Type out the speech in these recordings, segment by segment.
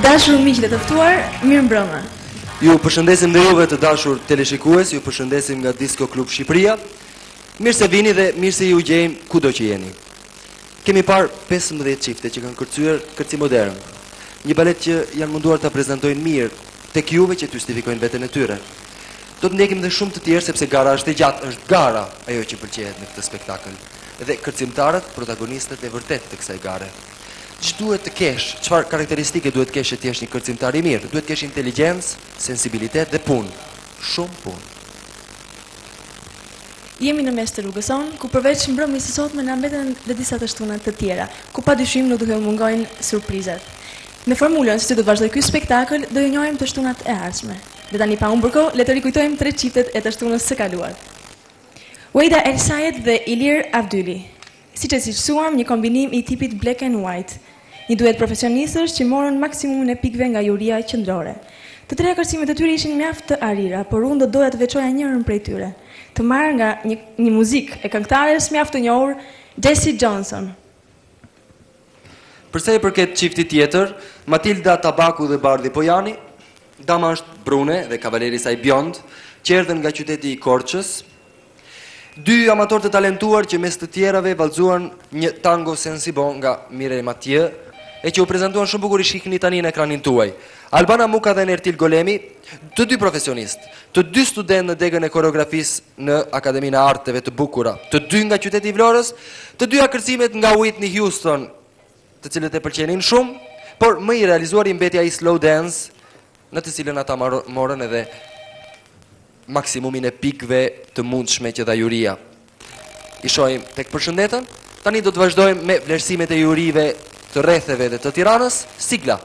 dashur miq dhe të ftuar, mirëmbrëma. Ju përshëndesim dhe juve të dashur teleshikues, ju përshëndesim nga Disco Club Shqipëria. Mirë se vini dhe mirë se ju gjejmë kudo që jeni. Kemi parë 15 çifte që kanë kërcyer kërci modern. Një balet që janë munduar ta prezantojnë mirë tek juve që të justifikojnë veten e tyre. Do të ndjekim dhe shumë të tjerë sepse gara është e gjatë, është gara ajo që pëlqejet në këtë spektakël. Dhe kërcimtarët, protagonistët e vërtet të kësaj gare. Ç'duhet të kesh? Çfarë karakteristike duhet të kesh që të jesh një kërcimtar i mirë? Duhet të kesh inteligjencë, sensibilitet dhe punë. Shumë punë. Jemi në mes të rrugës sonë, ku përveç mbrëmjes së sotme na mbeten dhe disa të shtuna të tjera, ku padyshim nuk duhet mungojnë surprizat. Me formulën se si do të vazhdoj ky spektakël, do ju njohim të shtunat e ardhshme. Dhe tani pa humbur kohë, le të rikujtojmë 3 çiftet e të shtunës së kaluar. Weida El Sayed dhe Ilir Abdyli. Siç e cilësuam, një kombinim i tipit black and white, një duet profesionistësh që morën maksimumin e pikëve nga juria qendrore. Të treja kërcimet e tyre ishin mjaft të arira, por unë do doja të veçoja njërin prej tyre, të marrë nga një muzikë e këngëtares mjaft të njohur, Jessie Johnson. Përsa i përket çiftit tjetër, Matilda Tabaku dhe Bardhi Pojani, dama është brune dhe kavaleri i saj bjond, që erdhën nga qyteti i Korçës. Dy amatorë të talentuar që mes të tjerave vallëzuan një tango sensibo nga Mireille Mathieu, e që u prezantuan shumë bukur, i shihni tani në ekranin tuaj. Albana Muka dhe Nertil Golemi, të dy profesionistë, të dy studentë në degën e koreografisë në Akademinë e Arteve të Bukura, të dy nga qyteti i Vlorës, të dyja kërcimet nga Whitney Houston, të cilët e pëlqenin shumë, por më i realizuar i mbeti ai slow dance, në të cilën ata morën edhe maksimumin e pikëve të mundshme që dha juria. I shohim tek përshëndetën. Tani do të vazhdojmë me vlerësimet e jurive të rretheve dhe të Tiranës. Sigla.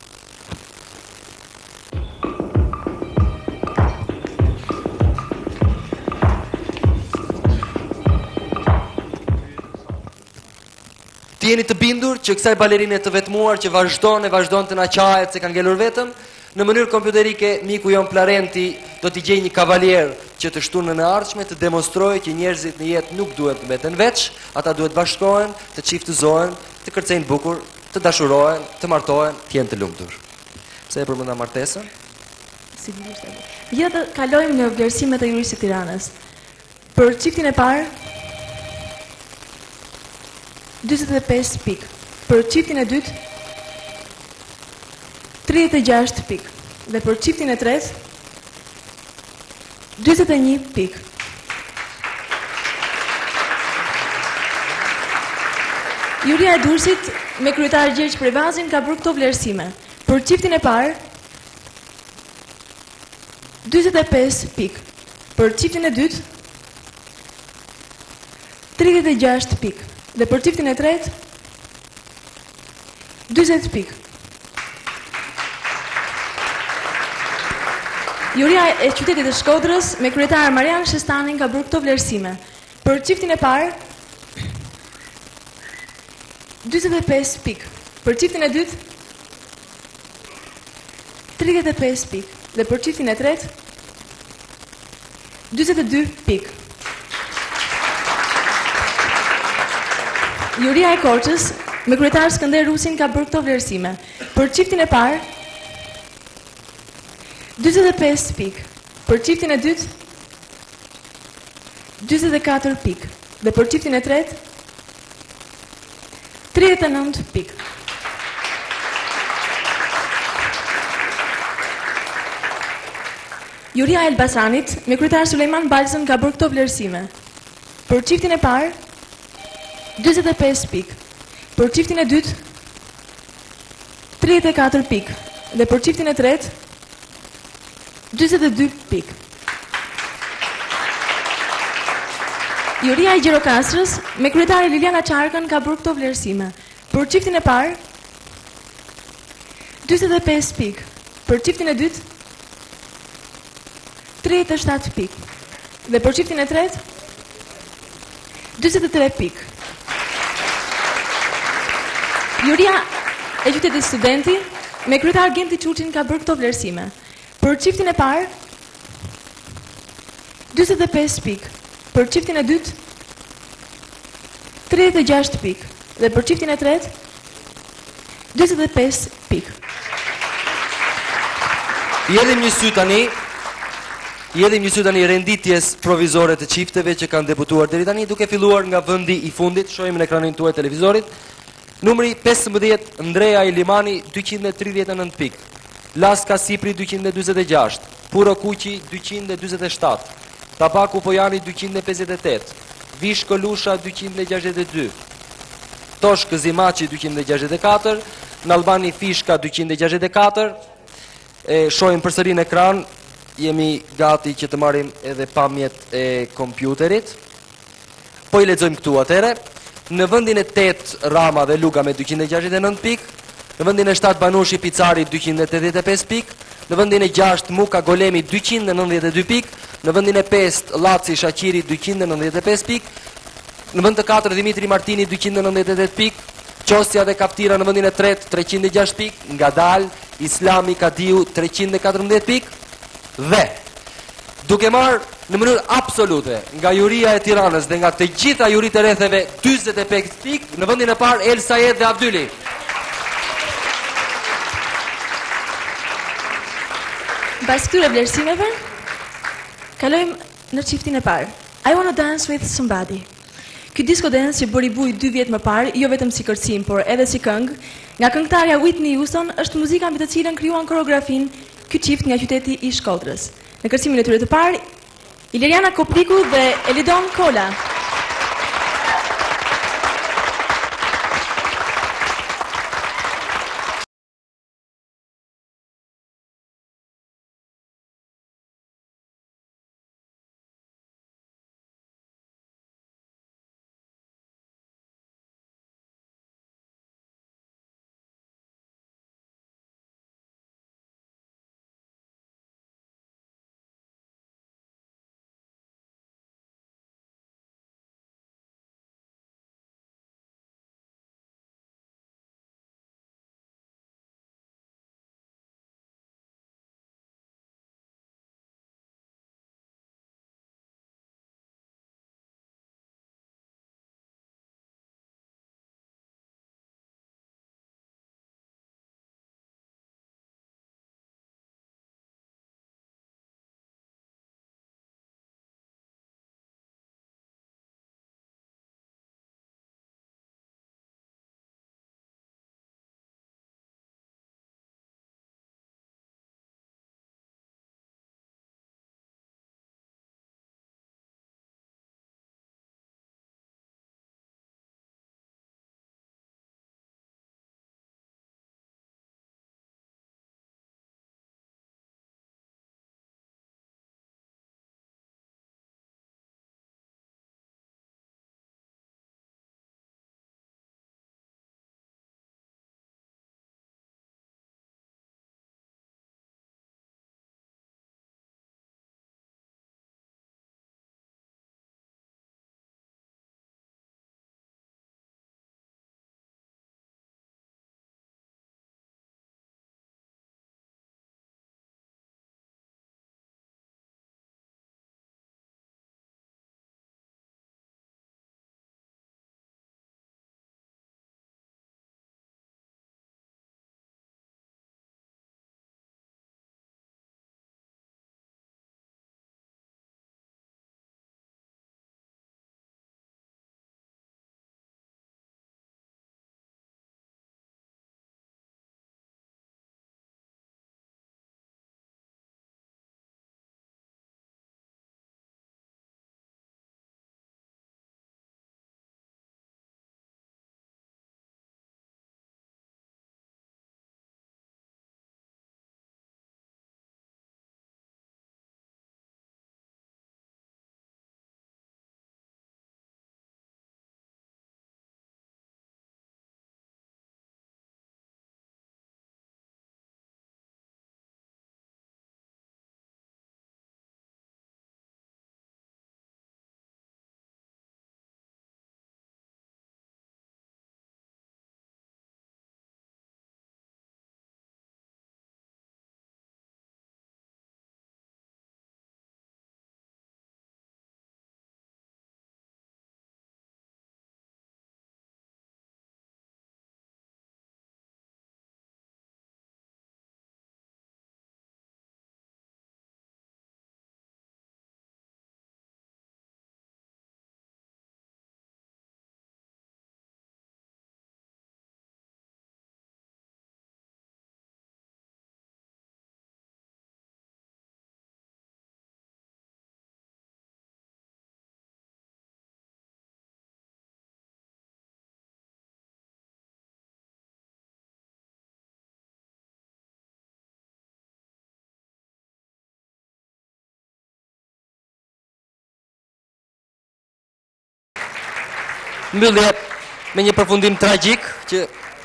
Ti jeni të bindur që kësaj balerine të vetmuar që vazhdon të na qahet se ka ngelur vetëm, në mënyrë kompjuterike miku jon Plarenti do t'i gjejë një kavalier që të shtunën e ardhshme të demonstrojë që njerëzit në jetë nuk duhet të mbeten veç, ata duhet bashkohen, të çiftëzohen, të kërcejnë bukur, të dashurohen, të martohen, të jenë të lumtur. Pse e përmenda martesën? Sigurisht. Ja të kalojmë në vlerësimet e jurisë së Tiranës. Për çiftin e parë 45 pikë. Për çiftin e dytë 36 pikë. Dhe për çiftin e tretë 41 pikë. Juria e Durrësit me kryetar Gjergj Prevazin ka bërë këto vlerësime. Për çiftin e parë 45 pikë. Për çiftin e dytë 36 pikë. Dhe për çiftin e tretë 40 pikë. Juria e qytetit të Shkodrës me kryetar Marian Shestanin ka bërë këto vlerësime. Për çiftin e parë 45 pikë. Për çiftin e dytë 35 pikë. Dhe për çiftin e tretë 42 pikë. Juria e Korçës me kryetar Skënder Rusin ka bërë këto vlerësime. Për çiftin e parë 45 pikë. Për çiftin e dytë 44 pikë. Dhe për çiftin e tretë 39 pikë. Juria e Elbasanit me kryetar Sulejman Balzën ka bërë këto vlerësime. Për çiftin e parë 45 pikë. Për çiftin e dytë 34 pikë. Dhe për çiftin e tretë 42 pikë. Juria e Gjirokastrës me kryetare Liliana Çarkën ka bërë këto vlerësime. Për çiftin e parë 45 pikë. Për çiftin e dytë 37 pikë. Dhe për çiftin e tretë 43 pikë. Juria e qytetit Studenti me kryetar Genti Çuçin ka bërë këto vlerësime. Për çiftin e parë 45 pikë. Për çiftin e dytë 36 pikë. Dhe për çiftin e tretë 45 pikë. Jedhim një sy tani renditjes provizore të çifteve që kanë debutuar deri tani, duke filluar nga vendi i fundit, shohim në ekranin tuaj televizorit. Numri 15, Ndreja Ilimani 239 pikë. Laska Sipri 246, Puro Kuqi 247, Tabaku Pojani 258, Vish Kolusha 262, Tosh Këzimaci 264, në Albani Fishka 264. Shohim përsëri në ekran, jemi gati që të marrim edhe pamjet e kompjuterit. Po i lexojmë këtu atëre. Në vendin e 8 Rama dhe Luga me 269 pikë, në vendin e 7 Banushi Picari 285 pikë, në vendin e 6 Muka Golemi 292 pikë, në vendin e 5 Llaci Shaqiri 295 pikë, në vend të 4 Dimitri Martini 298 pikë, Qosja dhe Kaftira në vendin e 3 306 pikë, Ngadal Islami Kadiu 314 pikë dhe duke marrë në mënyrë absolute nga Juria e Tiranës dhe nga të gjitha juritë e rretheve 45 pikë, në vendin e parë El Sayed dhe Abdyli. Pas këtyre vlerësimeve, kalojmë në çiftin e parë. I Wanna Dance With Somebody. Ky disco dance që bëri buj 2 vjet më parë, jo vetëm si kërcim, por edhe si këngë, nga këngëtarja Whitney Houston, është muzika mbi të cilën krijuan koreografin ky çift nga qyteti i Shkodrës. Në kërcimin e tyre të parë, Ileriana Kopriku dhe Elidon Kola. Mbyllje me një përfundim tragjik që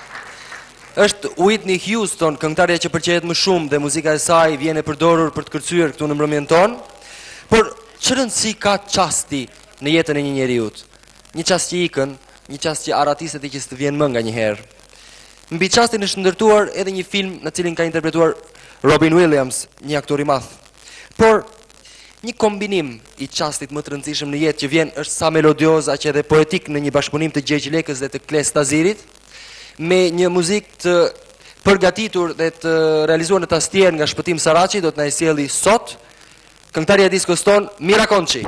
është Whitney Houston, këngëtarja që pëlqejet më shumë dhe muzika e saj vjen e përdorur për të kërcyer këtu në mbrëmjen tonë. Por çfarë rëndësi ka çasti në jetën e një njeriut? Një çast që ikën, një çast që aratiset e që s'të vjen më nganjëherë. Mbi çastin është ndërtuar edhe një film në cilin ka interpretuar Robin Williams, një aktor i madh. Por një kombinim i çastit më të rëndësishëm në jetë që vjen është sa melodioz aq edhe poetik në një bashkëpunim të Gjergj Lekës dhe të Kles Tazirit, me një muzikë të përgatitur dhe të realizuar në tastier nga Shpëtim Saraçi, do të na e sjelli sot këngëtarja e diskos ton Mira Konçi.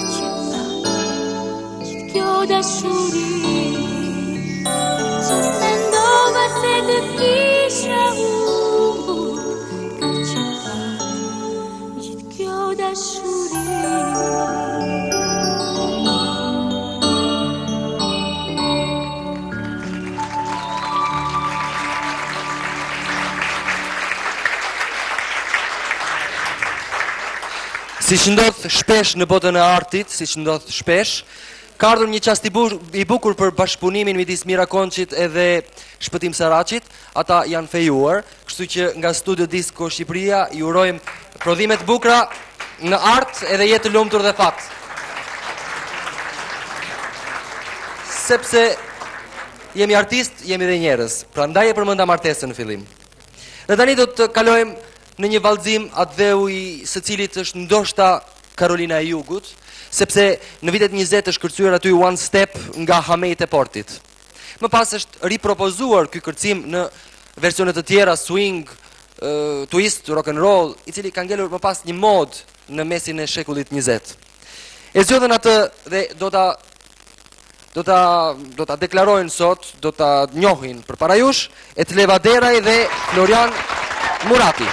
dashuri, just depuis Shaul, Kachita, Jitkyo Dashuri. Si që ndodh shpesh në botën e artit, si që ndodh shpesh, ka ardhur një çast i bukur për bashkëpunimin midis Mirakonçit edhe Shpëtim Saraqit. Ata janë fejuar, kështu që nga Studio Disco Shqipëria ju urojmë prodhime të bukura në art edhe jetë të lumtur dhe fat. Sepse jemi artist, jemi dhe njerëz. Prandaj e përmenda martesën në fillim. Dhe tani do të kalojmë në një vallëzim atë dheu i së cilit është ndoshta Karolina e Jugut, sepse në vitet 20 është kërcyer aty One Step nga Hamejt e Portit. Më pas është ripropozuar ky kërcim në versione të tjera, swing, twist, rock and roll, i cili ka ngelur më pas një mod në mesin e shekullit 20. E zgjodhen atë dhe do ta deklarojnë sot, do ta njohin përpara jush Etleva Deraj dhe Florian Murati.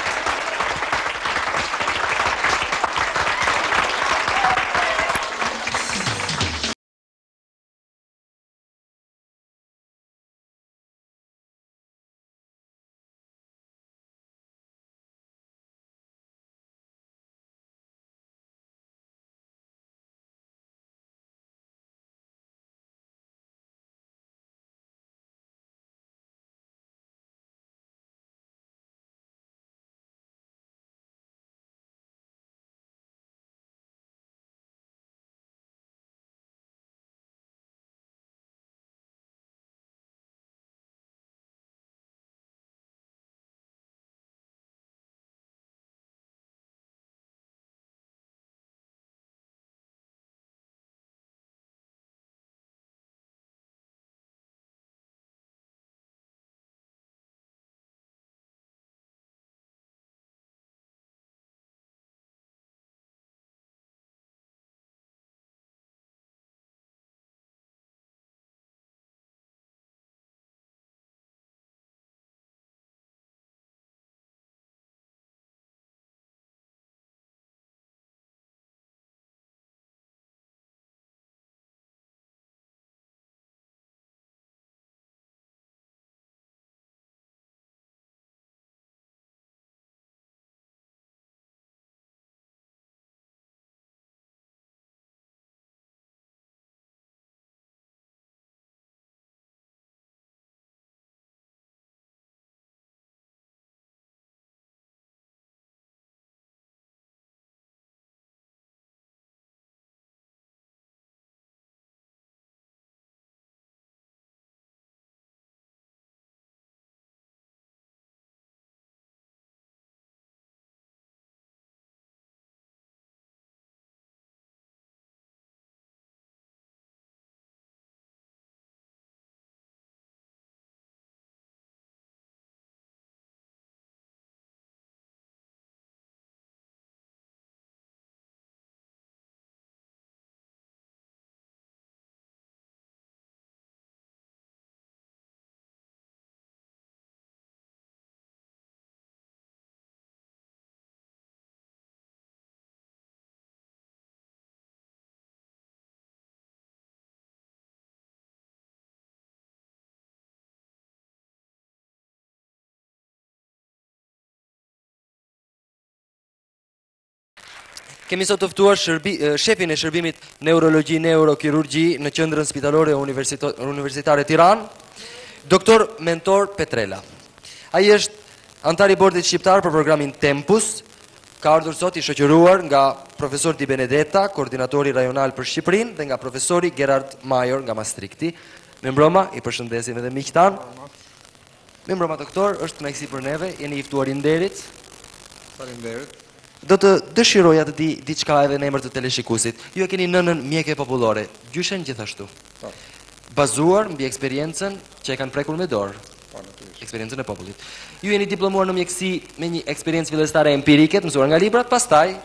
Kemi sot të ftuar shefin e shërbimit neurologji neurokirurgji në qendrën spitalore universitare Tiranë, doktor Mentor Petrela. Ai është antar i bordit shqiptar për programin Tempus, ka ardhur sot i shoqëruar nga profesor Di Benedetta, koordinatori rajonal për Shqipërinë, dhe nga profesori Gerard Major nga Maastrichti. Mirëmbrëma, i përshëndesim edhe miqtan. Mirëmbrëma doktor, është kënaqësi për neve, jeni i ftuar i nderit. Faleminderit. Do të dëshiroja të di diçka edhe në emër të teleshikuesit. Ju e keni nënën mjeke popullore, gjyshen gjithashtu. Po. Bazuar mbi eksperiencën që e kanë prekur me dorë. Po, natyrisht. Eksperiencën e popullit. Ju jeni diplomuar në mjekësi me një eksperiencë fillestare empirike, të mësuar nga librat, pastaj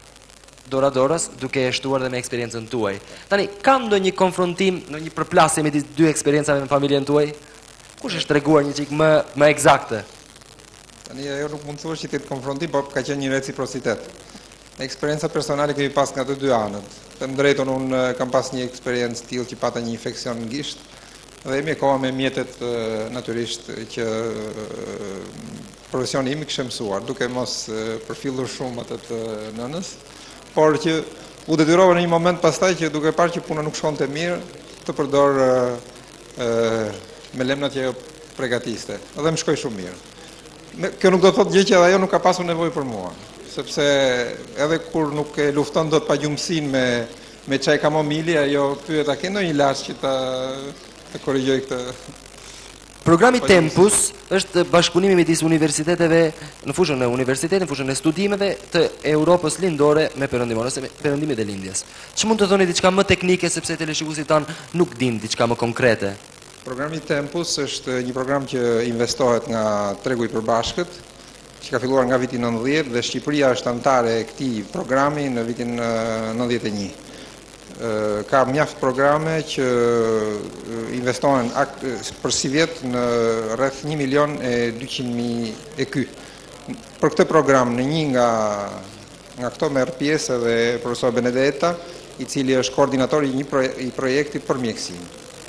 dora dorës duke e shtuar dhe me eksperiencën tuaj. Tani, ka ndonjë konfrontim, ndonjë përplasje midis dy eksperiencave me familjen tuaj? Kush është treguar një çik më eksakte? Tani ajo nuk mund të thuash që të konfrontim, po ka qenë një reciprocitet. Eksperienca personale kemi pas nga të dy anët. Të drejtën unë kam pas një eksperiencë tillë që pata një infeksion në gisht dhe jemi koha me mjetet natyrisht që profesioni im i kishte mësuar, duke mos përfillur shumë atë të nënës, por që u detyrova në një moment pastaj që duke parë që puna nuk shkonte mirë, të përdor me lemnat që ajo përgatiste. Dhe më shkoi shumë mirë. Kjo nuk do të thotë gjë që ajo nuk ka pasur nevojë për mua, sepse edhe kur nuk e lufton dot pagjumsinë me çaj kamomili, ajo pyet a ke ndonjë ilaç që ta korrigjoj këtë. Programi Tempus është bashkëpunimi midis universiteteve në fushën e universitetit, në fushën e studimeve të Europës lindore me perëndimor ose me perëndimet e lindjes. Ç'mund të thoni diçka më teknike sepse teleshikuesit tan nuk dinë diçka më konkrete? Programi Tempus është një program që investohet nga tregu i përbashkët, që ka filluar nga viti 90 dhe Shqipëria është anëtare e këtij programi në vitin 91. Ka mjaft programe që investohen për si vjet në rreth 1.200.000 EQ. Për këtë program në një nga këto merr pjesë edhe profesor Benedetta, i cili është koordinatori i projektit për mjekësinë.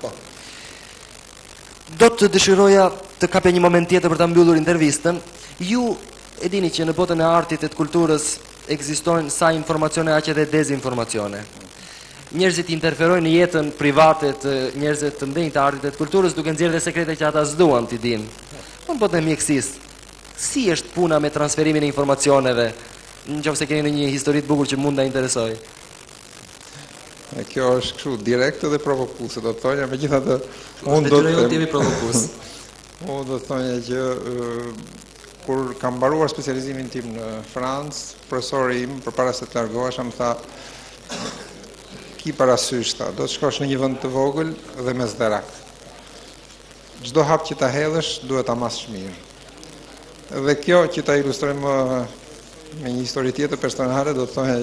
Do të dëshiroja të kapja një moment tjetër për ta mbyllur intervistën. Ju e dini që në botën e artit e të kulturës ekzistojnë sa informacione aq edhe dezinformacione. Njerëzit interferojnë në jetën private të njerëzve të mëdhenj të artit e të kulturës duke nxjerrë dhe sekrete që ata s'duan t'i dinë. Po në botën e mjekësisë, si është puna me transferimin e informacioneve? Nëse keni një histori të bukur që mund ta interesoj. Kjo është kështu direkte dhe provokuese, do të thonë, megjithatë unë do të jemi provokues. Unë do të thonë që kur kam mbaruar specializimin tim në Francë, profesori im përpara se të largohesha më tha, ki parasysh tha, do të shkosh në një vend të vogël dhe me zderak. Çdo hap që ta hedhësh duhet ta mash mirë. Dhe kjo që ta ilustroj me një histori tjetër personale, do të thonë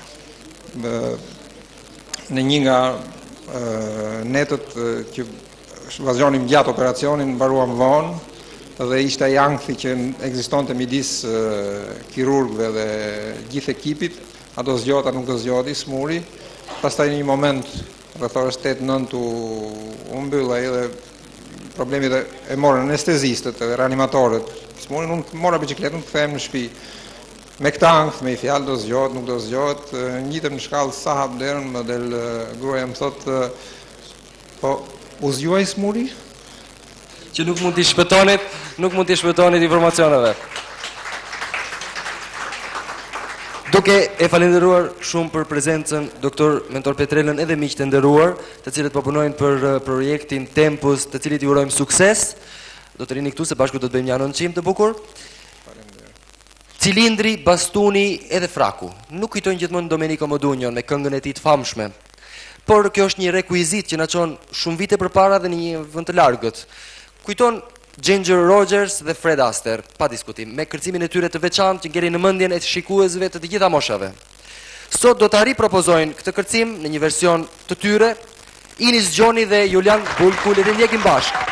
në një nga netët që vazhdonim gjatë operacionin, mbaruam vonë dhe ishte ai ankthi që ekzistonte midis kirurgëve dhe gjithë ekipit, a do zgjohet, a nuk do zgjohej, smuri. Pastaj në një moment, rreth orës 8-9 u mbyll ai dhe problemet e morën anestezistët edhe reanimatorët. Smurin, unë mora biçikletën, kthehem në shtëpi. Me këtë ankth, me i fjalë do zgjohet, nuk do zgjohet, njitem në shkallë sa hap derën, më del gruaja më thotë, po u zgjuaj smuri? Që nuk mund t'i shpëtonit informacioneve. Duke e falenderuar shumë për prezencën doktor Mentor Petrelën edhe miqtë e nderuar, të cilët po punojnë për projektin Tempus, të cilit i urojmë sukses. Do të rini këtu se bashkë do të bëjmë një anoncim të bukur. Cilindri, bastuni edhe fraku. Nuk kujtojnë gjithmonë Domenico Modugnon me këngën e tij të famshme. Por kjo është një rekuizit që na çon shumë vite përpara dhe në një vend të largët. Kujton Ginger Rogers dhe Fred Astaire, pa diskutim, me kërcimin e tyre të veçantë që ngjelin në mendjen e shikuesve të gjitha moshave. Sot do ta ripropozojnë këtë kërcim në një version të tyre, Inis Gjoni dhe Julian Bulku, le të ndjekim bashkë.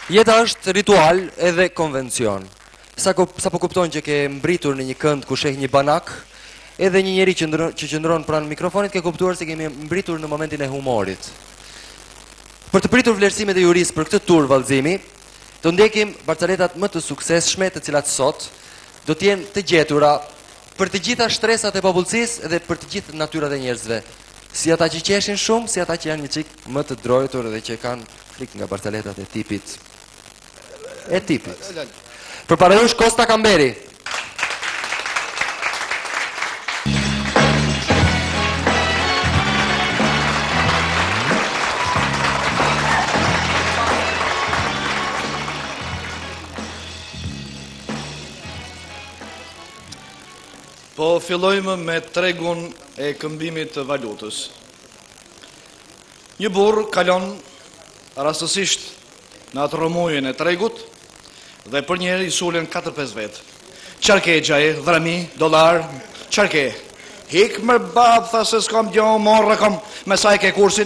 Jeta është ritual edhe konvencion. Sa po kupton që ke mbritur në një kënd ku sheh një banak, edhe një njeri që qëndron pranë mikrofonit, ke kuptuar se kemi mbritur në momentin e humorit. Për të pritur vlerësimet e jurisë për këtë tur vallëzimi, do ndjekim barcaletat më të suksesshme, të cilat sot do të jenë të gjetura për të gjitha shtresat e popullsisë dhe për të gjithë natyrat e njerëzve. Si ata që qeshin shumë, si ata që janë një çik më të drojtur dhe që kanë frikë nga barcaletat e tipit. Përpara jush Kosta Kamberi. Po fillojmë me tregun e këmbimit të valutës. Një burr kalon rastësisht në atë rrëmujën e tregut dhe për njëherë i sulen 4-5 vetë. Qarke gjaje, dhrami, dolar, qarke. Hik më babë, tha se s'kam gjo, morë kam, me sa e ke kursin,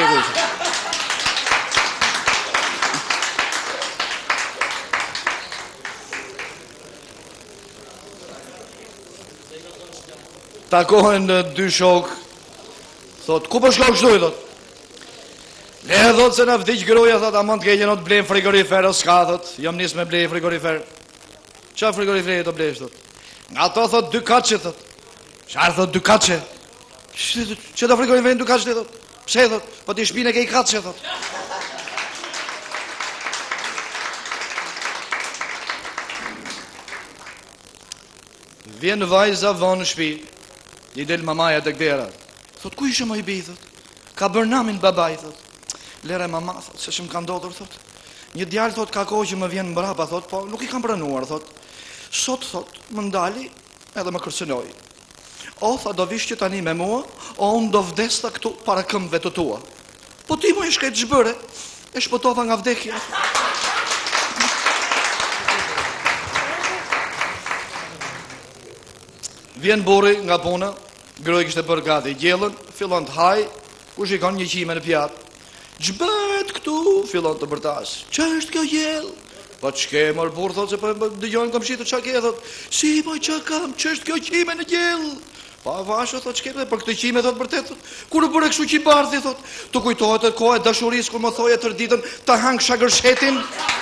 Takohen dy shok, thot, ku po shkon kështu i thot? Le thot se na vdiq groja, thot, a mund të keqen o të blejmë frigorifer, o s'ka, thot, jam nis me blej frigorifer. Qa frigoriferi të blejsh, thot? Nga to, thot, 2 kaçe, thot. Qarë, thot, 2 kaçe? Që do frigoriferin 2 kaçe, thot? Pse, thot, po ti shpine ke i kaçe, thot. Vjen vajza vonë në shtëpi. I del mamaja të kdera. Thot, ku ishe më i bi, thot? Ka bërë namin babaj, thot. Lere mama, thot, se shmë ka ndodhur, thot. Një djalë, thot, ka kohë që më vjen mbrapa, thot, po nuk i kam pranuar, thot. Sot, thot, më ndali edhe më kërcënoi. O, tha, do vish që tani me mua, o, unë do vdesta këtu para këmbëve të tua. Po ti më i shkejt zhbëre, e shpëtova nga vdekja. Vjen burri nga puna, groj kishte bërë gati gjellën, fillon të haj, ku shikon një qime në pjatë. Gjbet këtu, fillon të bërtas. Që është kjo gjellë? Po ç'ke mor burr, thot se po dëgjojnë komshitë çka ke, thot. Si po çka kam, ç'është kjo qime në gjellë? Pa vasho, thot, ç'ke për këtë qime, thot, vërtet, thot. Kur u bëre kështu që i bardhi, thot. Tu kujtohet e koha e dashurisë kur më thoje tër ditën ta hang shagërshetin.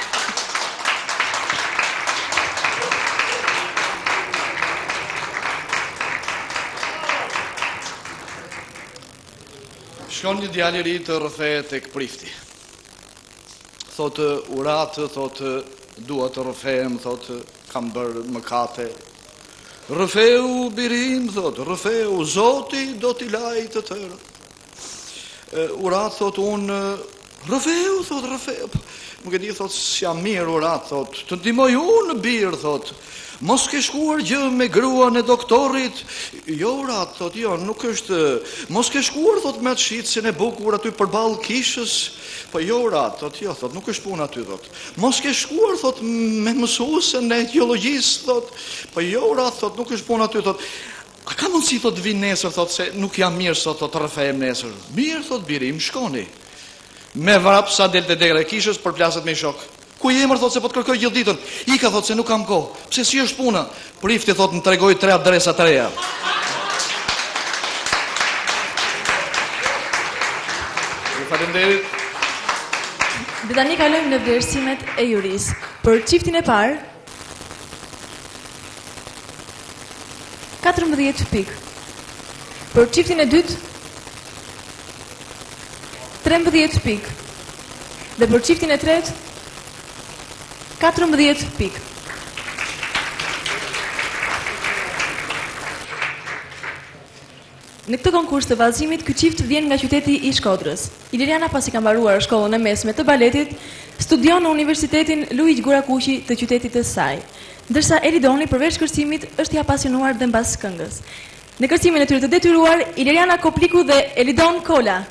Shkon një djalë i ri të rrëfehet tek prifti. Thotë, uratë, thotë, dua të rrëfehem, thotë, kam bërë mëkate. Rrëfeu, birim, thotë, rrëfeu, Zoti do t'i lajë të tërë. Uratë, thotë, unë, rrëfeu, thotë, rrëfeu. Nuk e di, thotë, s'jam mirë, uratë, thotë, të ndihmoj unë, birë, thotë. Mos ke shkuar gjë me gruan e doktorit? Jo, uratë, thot, jo, nuk është. Mos ke shkuar, thot, me atë shitsin e bukur aty përballë kishës? Po jo, uratë, thot, jo, thot, nuk është puna aty, thot. Mos ke shkuar, thot, me mësuesën e etiologjisë, thot. Po jo, uratë, thot, nuk është puna aty, thot. A ka mundësi, thot, vinë nesër, thot, se nuk jam mirë sot, thot, të rrëfejem nesër. Mirë, thot, birim, shkoni. Me vrap sa del të degre kishës, përplaset me shok. Ku jemër, thot, se po të kërkoj gjithë ditën. Ika, thot, se nuk kam kohë. Pse si është puna? Prifti, thot, më tregoj 3 adresa të reja. Faleminderit. Dhe tani kalojmë në vlerësimet e jurisë. Për çiftin e parë 14 pikë. Për çiftin e dytë 13 pikë. Dhe për çiftin e tretë 14 pikë. Në këtë konkurs të vallëzimit, ky çift vjen nga qyteti i Shkodrës. Iliriana, pasi ka mbaruar shkollën e mesme të baletit, studion në Universitetin Luiq Gurakuqi të qytetit të saj. Ndërsa Elidoni, përveç kërcimit, është i apasionuar dhe mbas këngës. Në kërcimin e tyre të detyruar, Iliriana Kopliku dhe Elidon Kola.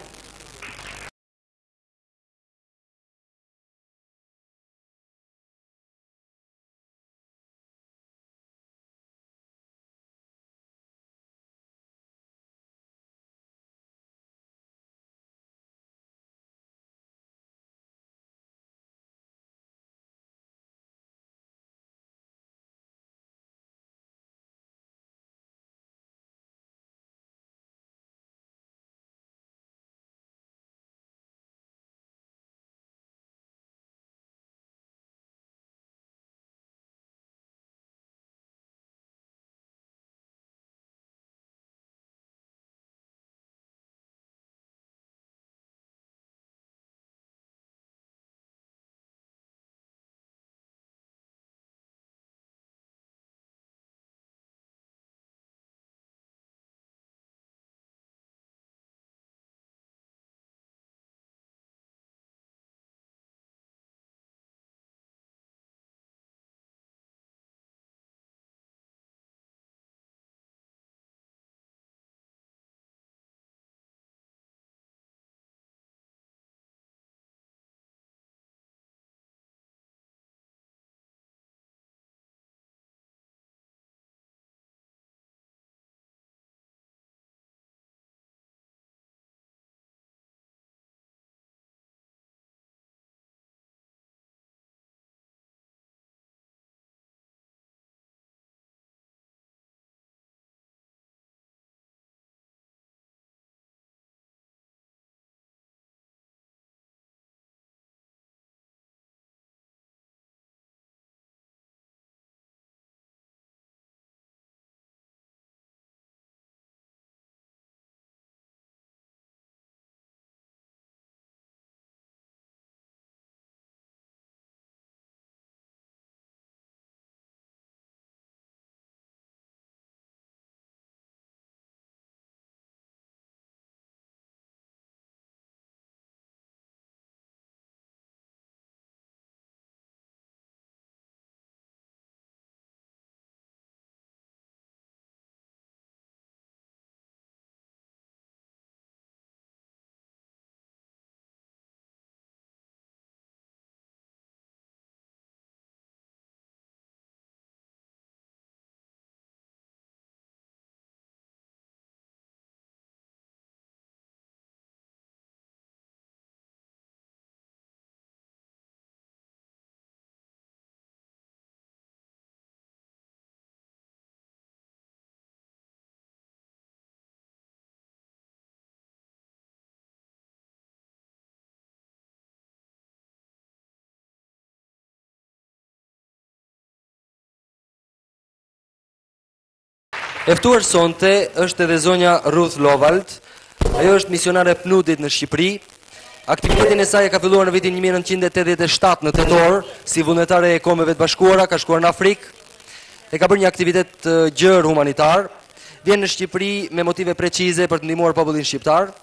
E ftuar sonte është edhe zonja Ruth Lovald. Ajo është misionare PNUD-it në Shqipëri. Aktivitetin e saj e ka filluar në vitin 1987 në tetor, si vullnetare e Kombeve të Bashkuara, ka shkuar në Afrikë. E ka bërë një aktivitet gjër humanitar. Vjen në Shqipëri me motive precize për të ndihmuar popullin shqiptar.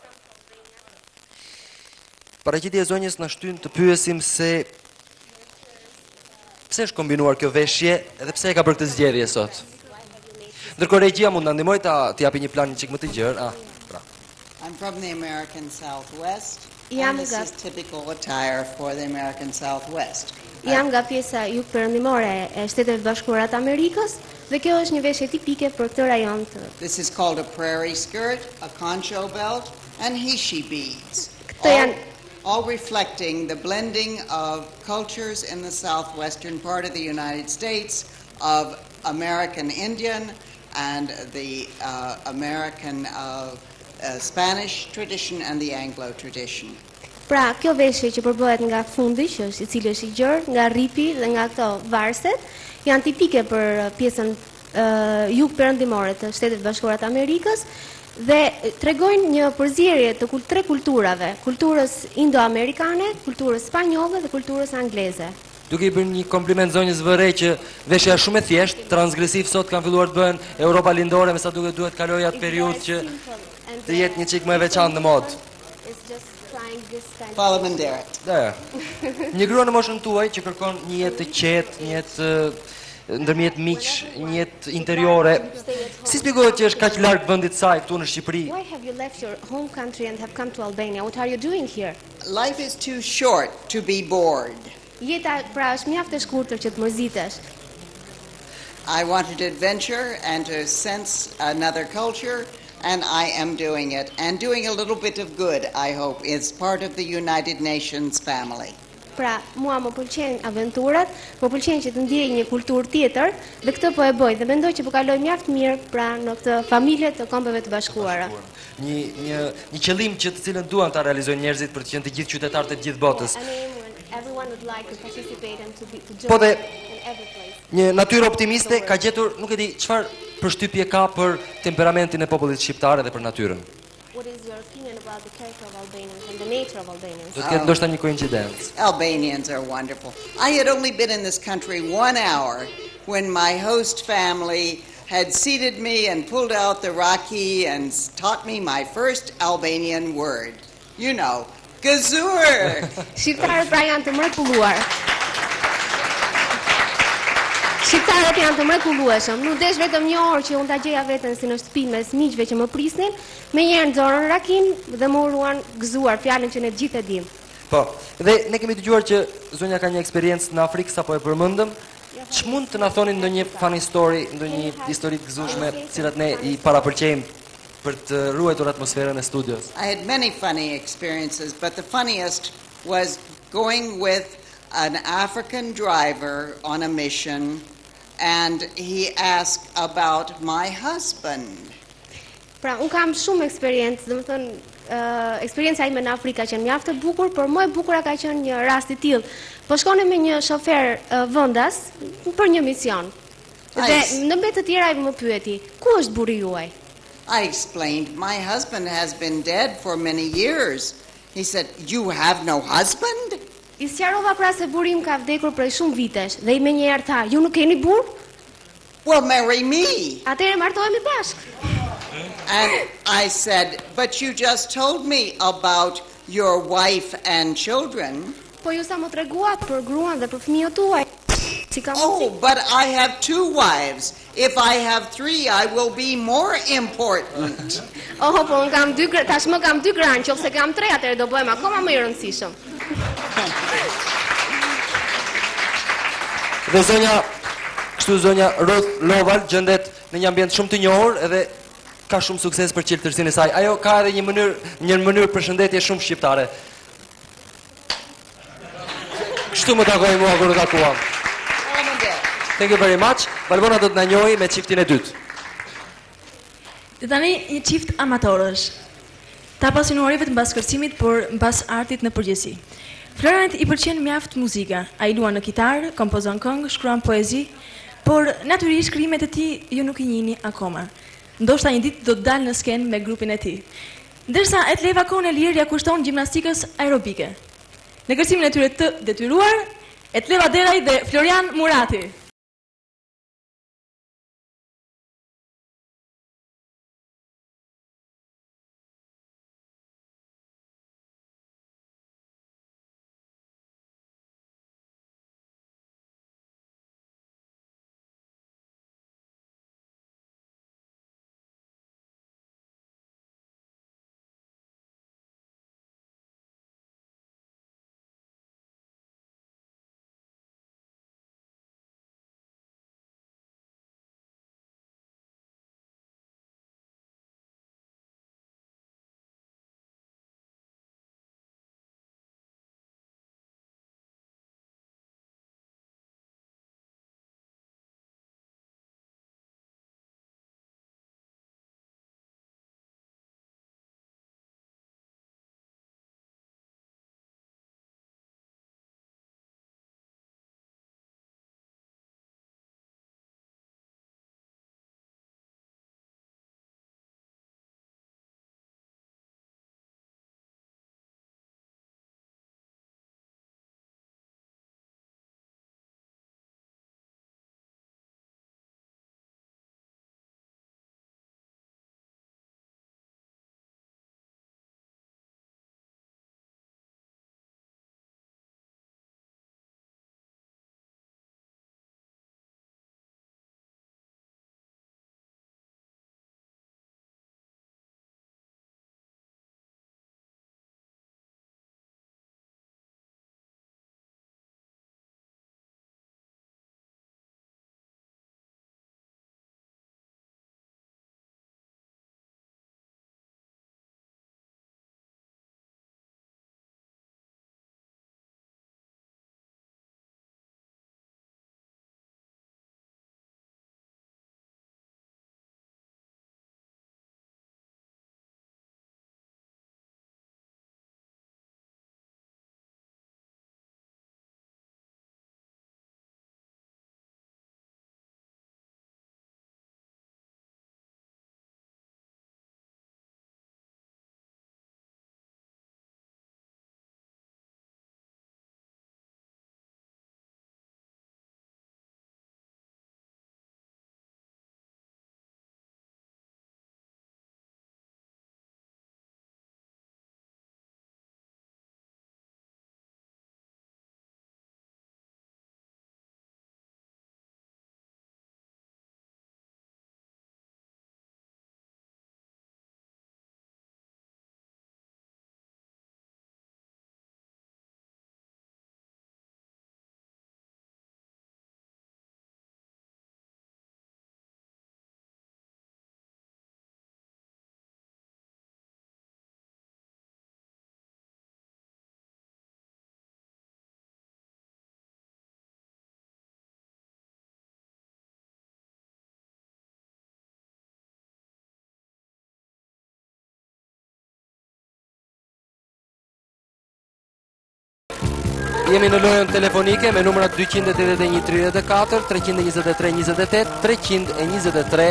Paraqitja e zonjës na shtyn të pyesim se pse është kombinuar kjo veshje edhe pse e ka bërë këtë zgjedhje sot. Ndërkohë regjia mund na ndihmoj t'i japi një plan një çik më të gjerë. I'm from the American Southwest, Jam and this nga- is typical attire for the American Southwest. Jam nga pjesa jugperëndimore e Shtetet Bashkuara të Amerikës dhe kjo është një veshje tipike për këtë rajon të. This is called a prairie skirt, a concho belt, and hishi beads. Këto janë- All reflecting the blending of cultures in the southwestern part of the United States of American Indian and the American Spanish tradition and the Anglo tradition. Pra, kjo veshje që përbëhet nga fundi, që është i cili është i gjerë, nga ripi dhe nga këto varset, janë tipike për pjesën jugperëndimore të Shtetet Bashkuara të Amerikës dhe tregojnë një përzierje të tre kulturave, kulturës indo-amerikane, kulturës spanjolle dhe kulturës angleze. Duke i bërë një kompliment zonjës Vërej që veshja është shumë e thjeshtë, transgresiv sot kanë filluar të bëhen Europa lindore, me sa duket duhet kaloj atë periudhë që të jetë një çik më e veçantë në modë. Faleminderit. Ja. Një grua në moshën tuaj që kërkon një jetë të qetë, një jetë ndërmjet miq, një jetë interiore. Si shpjegohet që është kaq larg vendit saj këtu në Shqipëri? Why have you left your home country and have come to Albania? What are you doing here? Life is too short to be bored. Jeta pra është mjaft e shkurtër që të mërzitesh. I wanted adventure and to sense another culture, and I am doing it. And doing a little bit of good, I hope, is part of the United Nations family. Pra, mua më pëlqejnë aventurat, më pëlqen që të ndjej një kulturë tjetër, dhe këtë po e bëj dhe mendoj që po kaloj mjaft mirë pra në këtë familje të Kombeve të Bashkuara. Një qëllim që të cilën duan ta realizojnë njerëzit për të qenë të gjithë qytetarët e të gjithë botës. Everyone would like to participate and to join Po dhe in every place. një natyrë optimiste ka gjetur, nuk e di çfarë përshtypje ka për temperamentin e popullit shqiptar dhe për natyrën. What is your opinion about the character of Albanians and the nature of Albanians? Do të ketë ndoshta një koincidencë. Albanians are wonderful. I had only been in this country 1 hour when my host family had seated me and pulled out the raki and taught me my first Albanian word. You know, gazur. Shqiptarët pra janë të mrekulluar. Shqiptarët janë të mrekullueshëm. Nuk desh vetëm një orë që unë ta gjeja veten si në shtëpi mes miqve që më prisnin, menjëherë nxorën rakin dhe më uruan gëzuar, fjalën që ne të gjithë e dim. Po, dhe ne kemi dëgjuar që zonja ka një eksperiencë në Afrikë sapo e përmendëm. Ç'mund të na thoni ndonjë funny story, ndonjë histori të gëzueshme, të cilat ne i parapëlqejmë për të ruajtur atmosferën e studios? I had many funny experiences, but the funniest was going with an African driver on a mission, and he asked about my husband. Pra, unë kam shumë eksperiencë, domethënë eksperjenca ime në Afrika që mjaft e bukur, por më e bukura ka qenë një rast i tillë. Po shkonim me një shofer vendas për një mision. Dhe në mbet të tjera ai më pyeti, ku është burri juaj? I explained, my husband has been dead for many years. He said, you have no husband? I sqarova pra se burri im ka vdekur prej shumë vitesh dhe i menjëherë tha, ju nuk keni burr? Well, marry me. Atëherë martohemi bashkë. And I said, but you just told me about your wife and children. Po ju sa më treguat për gruan dhe për fëmijët tuaj. Si kam Oh, but I have 2 wives. If I have 3, I will be more important. Oh, po unë kam 2 tashmë kam 2 gra, nëse kam 3 atëherë do bëhem akoma më i rëndësishëm. Dhe zonja Ruth Lovald gjendet në një ambient shumë të njohur edhe ka shumë sukses për qeltërsinë e saj. Ajo ka edhe një mënyrë përshëndetje shumë shqiptare. Kështu më takoi mua kur u takuam. Thank you very much. Valbona do të na njohë me çiftin e dytë. Dhe tani një çift amatorësh. Ta pasionuar vetëm mbas kërcimit, por mbas artit në përgjithësi. Florent i pëlqen mjaft muzika. Ai luan në kitarë, kompozon këngë, shkruan poezi, por natyrisht krijimet e tij ju nuk i njihni akoma. ndoshta një ditë do të dalë në skenë me grupin e tij. Ndërsa Etleva kohën e lirë ja kushton gjimnastikës aerobike. Në kërcimin e tyre të detyruar, Etleva Deraj dhe Florian Murati. Jemi në lojën telefonike me numrat 281 34, 323 28, 323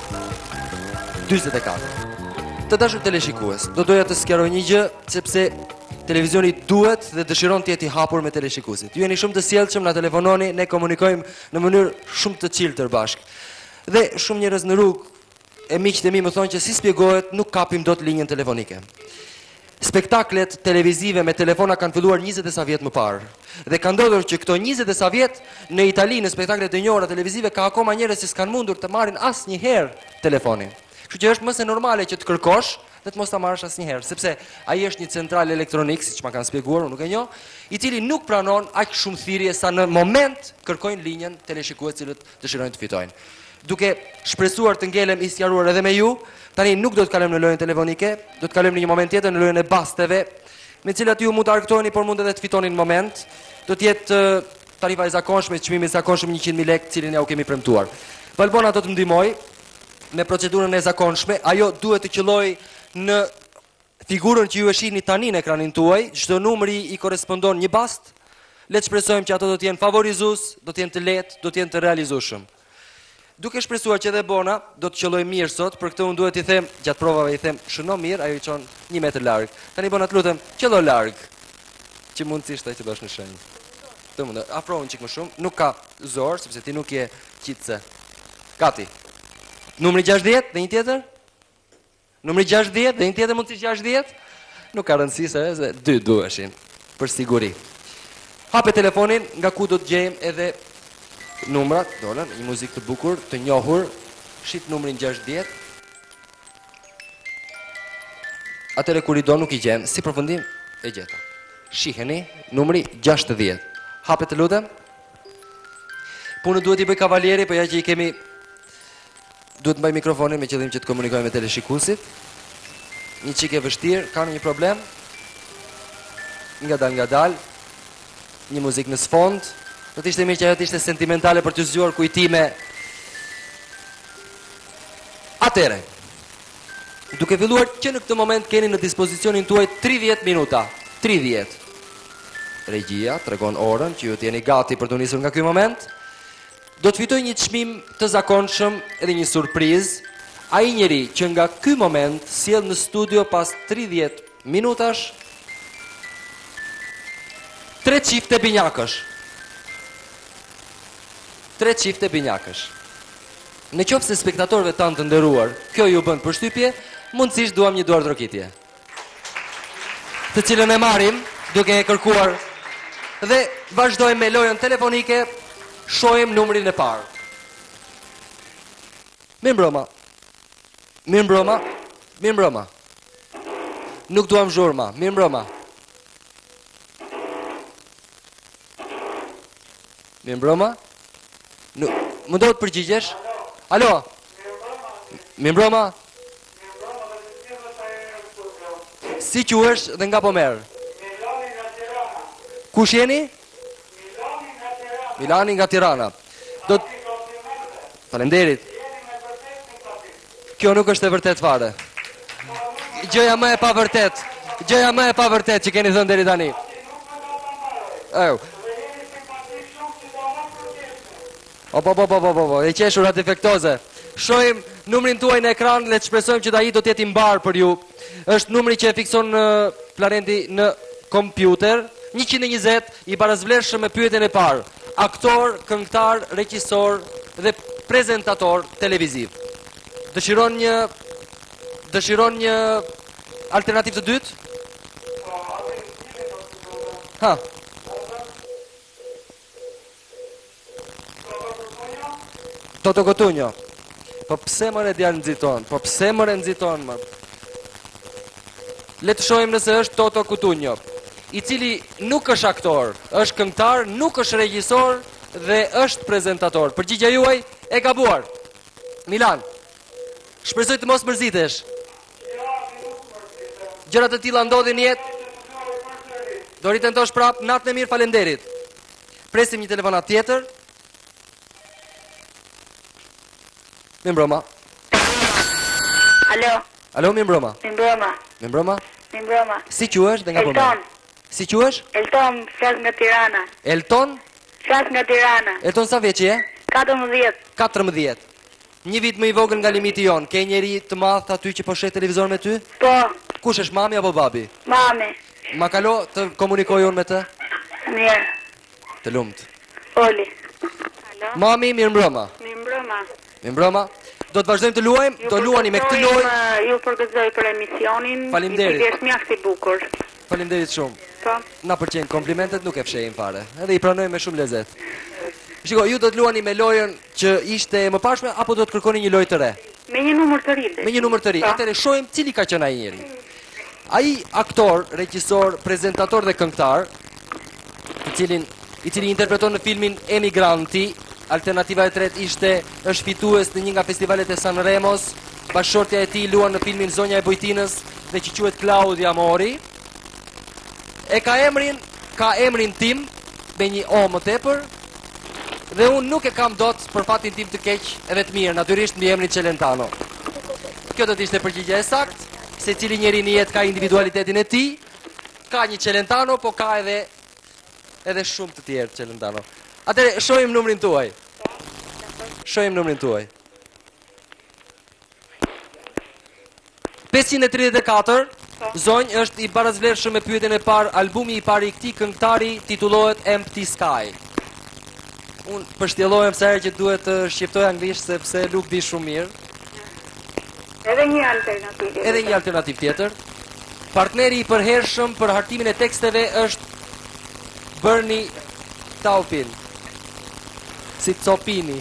44. Të dashur teleshikues, do doja të sqaroj një gjë, sepse televizioni duhet dhe dëshiron të jetë i hapur me teleshikuesit. Ju jeni shumë të sjellshëm, na telefononi, ne komunikojmë në mënyrë shumë të çiltër bashkë. Dhe shumë njerëz në rrugë e miqtë e mi më thonë që si spjegohet nuk kapim dot linjën telefonike. Spektaklet televizive me telefona kanë filluar 20 e sa vjet më parë. Dhe ka ndodhur që këto 20 e sa vjet në Itali në spektaklet e njohura televizive ka akoma njerëz që s'kan mundur të marrin asnjëherë telefonin. Kështu që është më se normale që të kërkosh dhe të mos ta marrësh asnjëherë, sepse ai është një central elektronik, siç ma kanë shpjeguar, unë nuk e njoh, i cili nuk pranon aq shumë thirrje sa në moment kërkojnë linjën teleshikues cilët dëshirojnë të fitojnë. Duke shpresuar të ngelem i sqaruar edhe me ju, tani nuk do të kalojmë në lojën telefonike, do të kalojmë në një moment tjetër në lojën e basteve, me cilat ju mund të argëtoheni, por mund edhe të fitoni në moment. Do të jetë tarifa e zakonshme, çmimi i zakonshëm 100.000 lekë, cilin ja u kemi premtuar. Valbona do të ndihmoj me procedurën e zakonshme, ajo duhet të qëllojë në figurën që ju e shihni tani në ekranin tuaj, çdo numri i korrespondon një bast. Le të shpresojmë që ato do të jenë favorizues, do të jenë të lehtë, do të jenë të realizueshëm. Duke shpresuar që edhe Bona do të qelloj mirë sot, për këtë unë duhet t'i them, gjatë provave i them, shëno mirë, ajo i çon 1 metër larg. Tani Bona, të lutem, qello larg. Që mundësisht ai që dosh në shenjë. Të mund, afro një çik më shumë, nuk ka zor, sepse ti nuk je qitse. Gati. Numri 60 dhe një tjetër? Numri 60 dhe një tjetër mundësisht 60? Nuk ka rëndësi se 2 duheshin, për siguri. Hape telefonin, nga ku do të gjejmë edhe numrat, dolën, një muzikë të bukur, të njohur, shit numrin 60. Atëre kur i do nuk i gjem, si përfundim e gjeta. Shiheni, numri 60. Hape të lutem. Punë duhet i bëj kavalieri, për ja që i kemi, duhet mbaj mikrofonin me qëllim që të komunikojmë me teleshikuesit. Një çik e vështirë, ka një problem. Nga dal, një muzikë në sfond. Do të ishte mirë që ajo të ishte sentimentale për të zgjuar kujtime. Atëre, duke filluar që në këtë moment keni në dispozicionin tuaj 30 minuta. 30. Regjia tregon orën që ju të jeni gati për të nisur nga ky moment. Do të fitoj një çmim të zakonshëm edhe një surprizë. Ai njeri që nga ky moment sjell në studio pas 30 minutash 3 çifte binjakësh. 3 çifte binjakësh. Në qoftë se spektatorëve tanë të nderuar, kjo ju bën përshtypje, mundësisht duam një duartrokitje. Të cilën e marrim duke e kërkuar dhe vazhdojmë me lojën telefonike, shohim numrin e parë. Mirëmbrëma. Mirëmbrëma. Mirëmbrëma. Nuk duam zhurma. Mirëmbrëma. Mirëmbrëma. Më do të përgjigjesh? Alo? Mirëmbrëma? Si quhesh dhe nga po merr? Kush jeni? Milani nga Tirana. Faleminderit. Kjo nuk është e vërtet fare. Gjëja më e pavërtet. Gjëja më e pavërtet që keni thënë deri tani. E qeshur defektoze. Shohim numrin tuaj në ekran, le të shpresojmë që ai do të jetë i mbar për ju. Është numri që e fikson Planeti në kompjuter. 120 i barazvlerëshëm me pyetjen e parë. Aktor, këngëtar, regjisor dhe prezentator televiziv. Dëshiron një alternativë të dytë? Ha. Toto Cotugno. Po pse më djalë nxiton? Po pse më nxiton më? Le të shohim nëse është Toto Cotugno, i cili nuk është aktor, është këngëtar, nuk është regjisor dhe është prezentator. Përgjigjja juaj e gabuar. Milan. Shpresoj të mos mërzitesh. Gjërat e tilla ndodhin në jetë. Do ritentosh prap, natën e mirë, faleminderit. Presim një telefonat tjetër. Mirëmbrëma. Alo. Alo, mirëmbrëma. Mirëmbrëma. Mirëmbrëma. Mirëmbrëma. Si quhesh dhe nga po merr? Si quhesh? Elton, flas nga Tirana. Elton? Flas nga Tirana. Elton, sa vjeç je? 14. 14. Një vit më i vogël nga limiti jon. Ke njeri të madh aty që po shet televizor me ty? Po. Kush është, mami apo babi? Mami. Ma kalo të komunikoj unë me të? Mirë. Të lumt. Oli. Alo. Mami, mirëmbrëma. Mirëmbrëma. Mirëmbrëma. Do të vazhdojmë të luajmë, do luani me këtë lojë. Ju përgëzoj për emisionin. Faleminderit. I është mjaft i bukur. Faleminderit shumë. Po. Na pëlqejnë komplimentet, nuk e fshehim fare. Edhe i pranojmë me shumë lezet. Shiko, ju do të luani me lojën që ishte e mëparshme apo do të kërkoni një lojë të re? Me një numër të ri. Me një numër të ri. Atëherë shohim cili ka qenë ai njeri. Ai aktor, regjisor, prezentator dhe këngëtar, i cili interpreton në filmin Emigranti. Alternativa e tretë është fitues në një nga festivalet e Sanremos. Bashkëshortja e tij luan në filmin Zonja e Bojtinës dhe që quhet Claudia Mori. E ka emrin tim me një O më tepër. Dhe unë nuk e kam dot për fatin tim të keq edhe të mirë, natyrisht mbi emrin Celentano. Kjo do të ishte përgjigjja e saktë, se cili njeri në jetë ka individualitetin e tij. Ka një Celentano, po ka edhe shumë të tjerë Celentano. Atëre, shohim numrin tuaj. Shohim numrin tuaj. 534. Zonjë është i barazvlerëshëm me pyetjen e parë. Albumi i parë i këtij këngëtari titullohet Empty Sky. Unë përshtjellohem sa herë që duhet të shqiftoj anglisht sepse nuk di shumë mirë. Edhe një alternativë. Edhe një alternativë tjetër. Partneri i përhershëm për hartimin e teksteve është Bernie Taupin. Si Copini.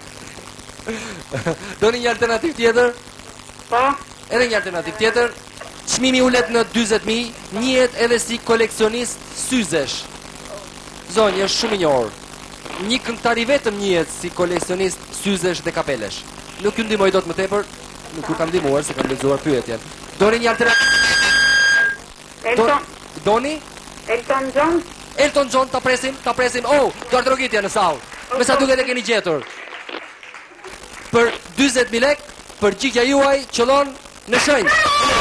Doni një alternativë tjetër? Po, Edhe një alternativë tjetër. Çmimi ulet në 40.000, njihet edhe si koleksionist syzesh. Zonjë është shumë i njohur. Një këngëtar i vetëm njihet si koleksionist syzesh dhe kapelesh. Nuk ju ndihmoj dot më tepër, nuk u kam ndihmuar se kam lexuar pyetjen. Doni një alternativë? Elton, Doni? Elton John. Elton John, ta presim. Oh, Duart Rogitja në sallë. Me sa duket e keni gjetur. Për 40.000 lekë, përgjigjja juaj qëllon në shenjë.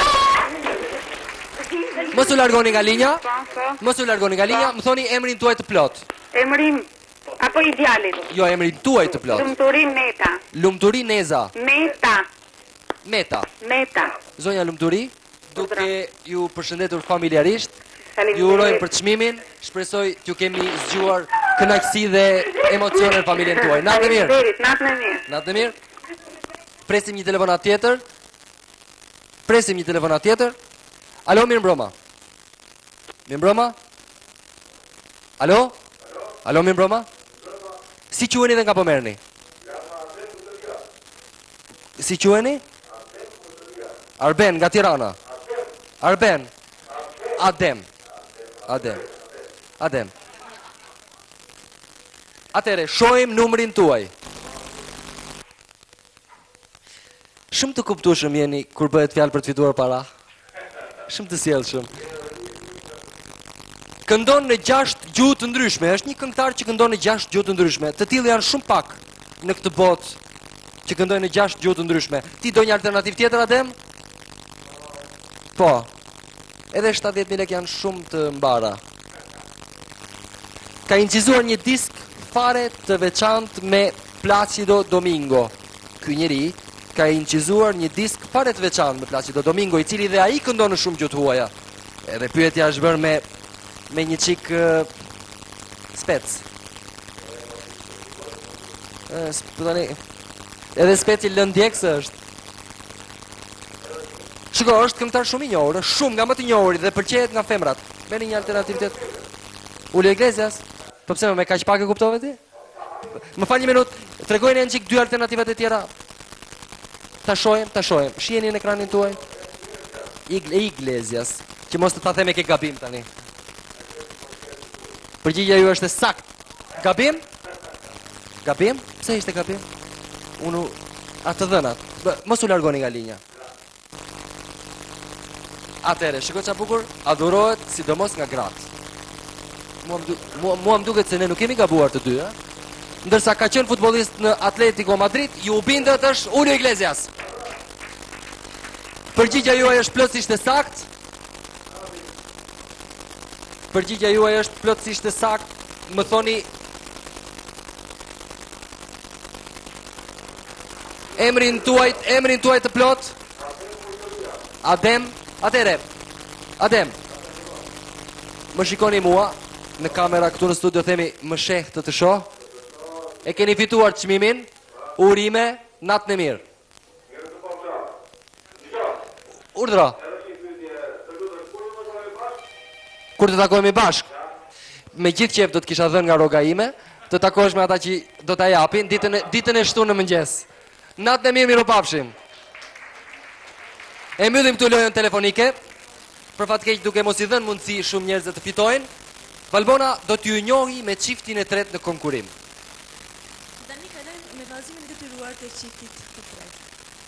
Mos u largoni nga linja. Mos u largoni nga linja, më thoni emrin tuaj të plot. Emrin apo i djalit? Jo, emrin tuaj të plot. Lumturi Meta. Lumturi Neza. Meta. Zonja Lumturi, duke ju përshëndetur familjarisht, ju urojmë për çmimin, shpresoj t'ju kemi zgjuar kënaqësi dhe emocione në familjen tuaj. Natë e mirë. Natë e mirë. Presim një telefonat tjetër. Alo, mirëmbrëma. Alo, mirëmbrëma. Si quheni dhe nga po merrni? Si quheni? Arben nga Tirana. Arben. Adem. Atere, shohim numrin tuaj. Shumë të kuptueshëm jeni kur bëhet fjalë për të fituar para. Shumë të sjellshëm. Këndon në 6 gjuhë të ndryshme. Është një këngëtar që këndon në 6 gjuhë të ndryshme. Të tillë janë shumë pak në këtë botë që këndojnë në 6 gjuhë të ndryshme. Ti do një alternativë tjetër, Adem? Po. Edhe 70.000 lekë janë shumë të mbara. Ka incizuar një disk fare të veçantë me Placido Domingo. Ky njeri ka incizuar një disk fare të veçantë me Placido Domingo, i cili dhe ai këndon në shumë gjuhë të huaja. Edhe pyetja është bërë me një çik spec. Edhe speci lëndjekës është. Shiko, është këngëtar shumë i njohur, shumë nga më të njohurit dhe pëlqejet nga femrat. Merrni një alternativë tjetër. Julio Iglesias. Po pse më kaq pak e kuptove ti? Më fal një minutë, tregojeni një çik dy alternativat e tjera. Ta shohim. Shiheni në ekranin tuaj. Iglesias, që mos të ta them e ke gabim tani. Përgjigjja ju është sakt. Gabim? Pse ishte gabim? Unë atë dhënat. Mos u largoni nga linja. Atere, shiko qa bukur, adhurohet sidomos nga gratë. Mua më duket se ne nuk kemi gabuar të dy, ndërsa ka qenë futbolist në Atletico Madrid, ju u bindët është Julio Iglesias. Përgjigja juaj është plotësisht e saktë. Më thoni emrin tuaj të plot. Adem. Adem, më shikoni mua, në kamera këtu në studio themi më sheh të shoh. E keni fituar çmimin, urime, natën e mirë. Urdhra. Kur të takohemi bashk? Me gjithë qef do të kisha dhënë nga rroga ime, të takohesh me ata që do ta japin ditën e shtunë në mëngjes. Natën e mirë, mirupafshim. E mbyllim këtu lojën telefonike. Për fat keq duke mos i dhënë mundësi shumë njerëzve të fitojnë, Valbona do t'ju njohi me çiftin e tretë në konkurim. Tani kalojmë me vallëzimin e detyruar të çiftit të tretë.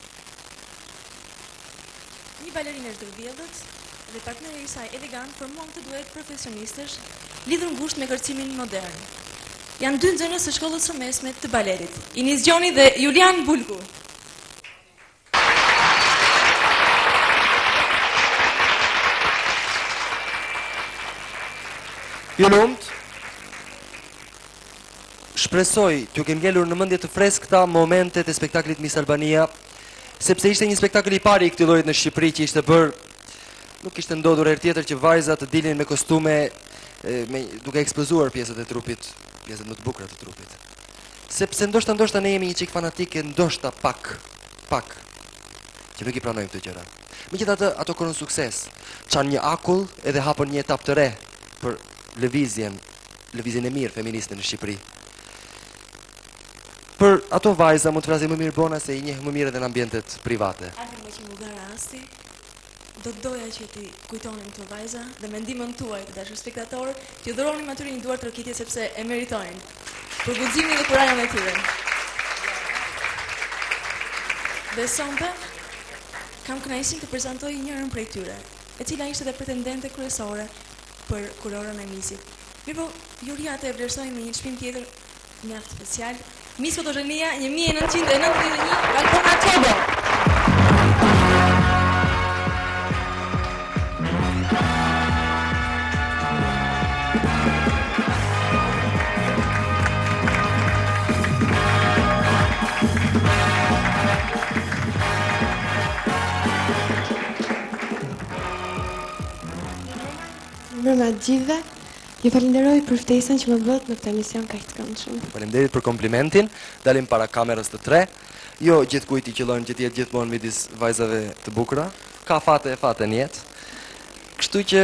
Një balerinë është ndërvjedhët dhe partneri i saj elegant formuan këtë duet profesionistësh lidhur ngushtë me kërcimin modern. Janë dy nxënës së shkollës së mesme të balerit, Inis Gjoni dhe Julian Bulgu. Ju lumt. shpresoj t'ju kem ngelur në mendje të freskëta momentet e spektaklit Miss Albania, sepse ishte një spektakël i pari i këtij lloji në Shqipëri që ishte bërë, nuk ishte ndodhur herë tjetër që vajzat të dilnin me kostume duke ekspozuar pjesët e trupit, pjesët më të bukura të trupit. Sepse ndoshta ne jemi një çik fanatike, ndoshta pak që nuk i pranojmë këto gjëra. Megjithatë, ato korron sukses, çan një akull edhe hapën një etapë të re për lëvizjen e mirë feministe në Shqipëri. Për ato vajza mund të flasim më mirë Bona se i njeh më mirë edhe në ambientet private. Ardhi më që më nga rasti, do të doja që ti kujtonin këto vajza dhe me ndihmën tuaj të dashur spektatorë, t'ju dhuronim atyre një duar trokitje sepse e meritojnë. Për guximin dhe kurajon e tyre. Dhe sonte kam kënaqësinë të prezantoj njërin prej tyre, e cila ishte dhe pretendente kryesore për kurorën e Missit. Mirpo, juria të e vlerësoi me një çmim tjetër mjaft special, Miss Fotogenia 1991 Valbona Tobo. Mërma gjithve, ju falenderoj për ftesën që më bët në këtë emision kaq të këndshëm. Faleminderit për komplimentin, dalim para kamerës të tre. Jo gjithkujt i qellojnë që të jetë gjithmonë midis vajzave të bukura, ka fate në jetë. Kështu që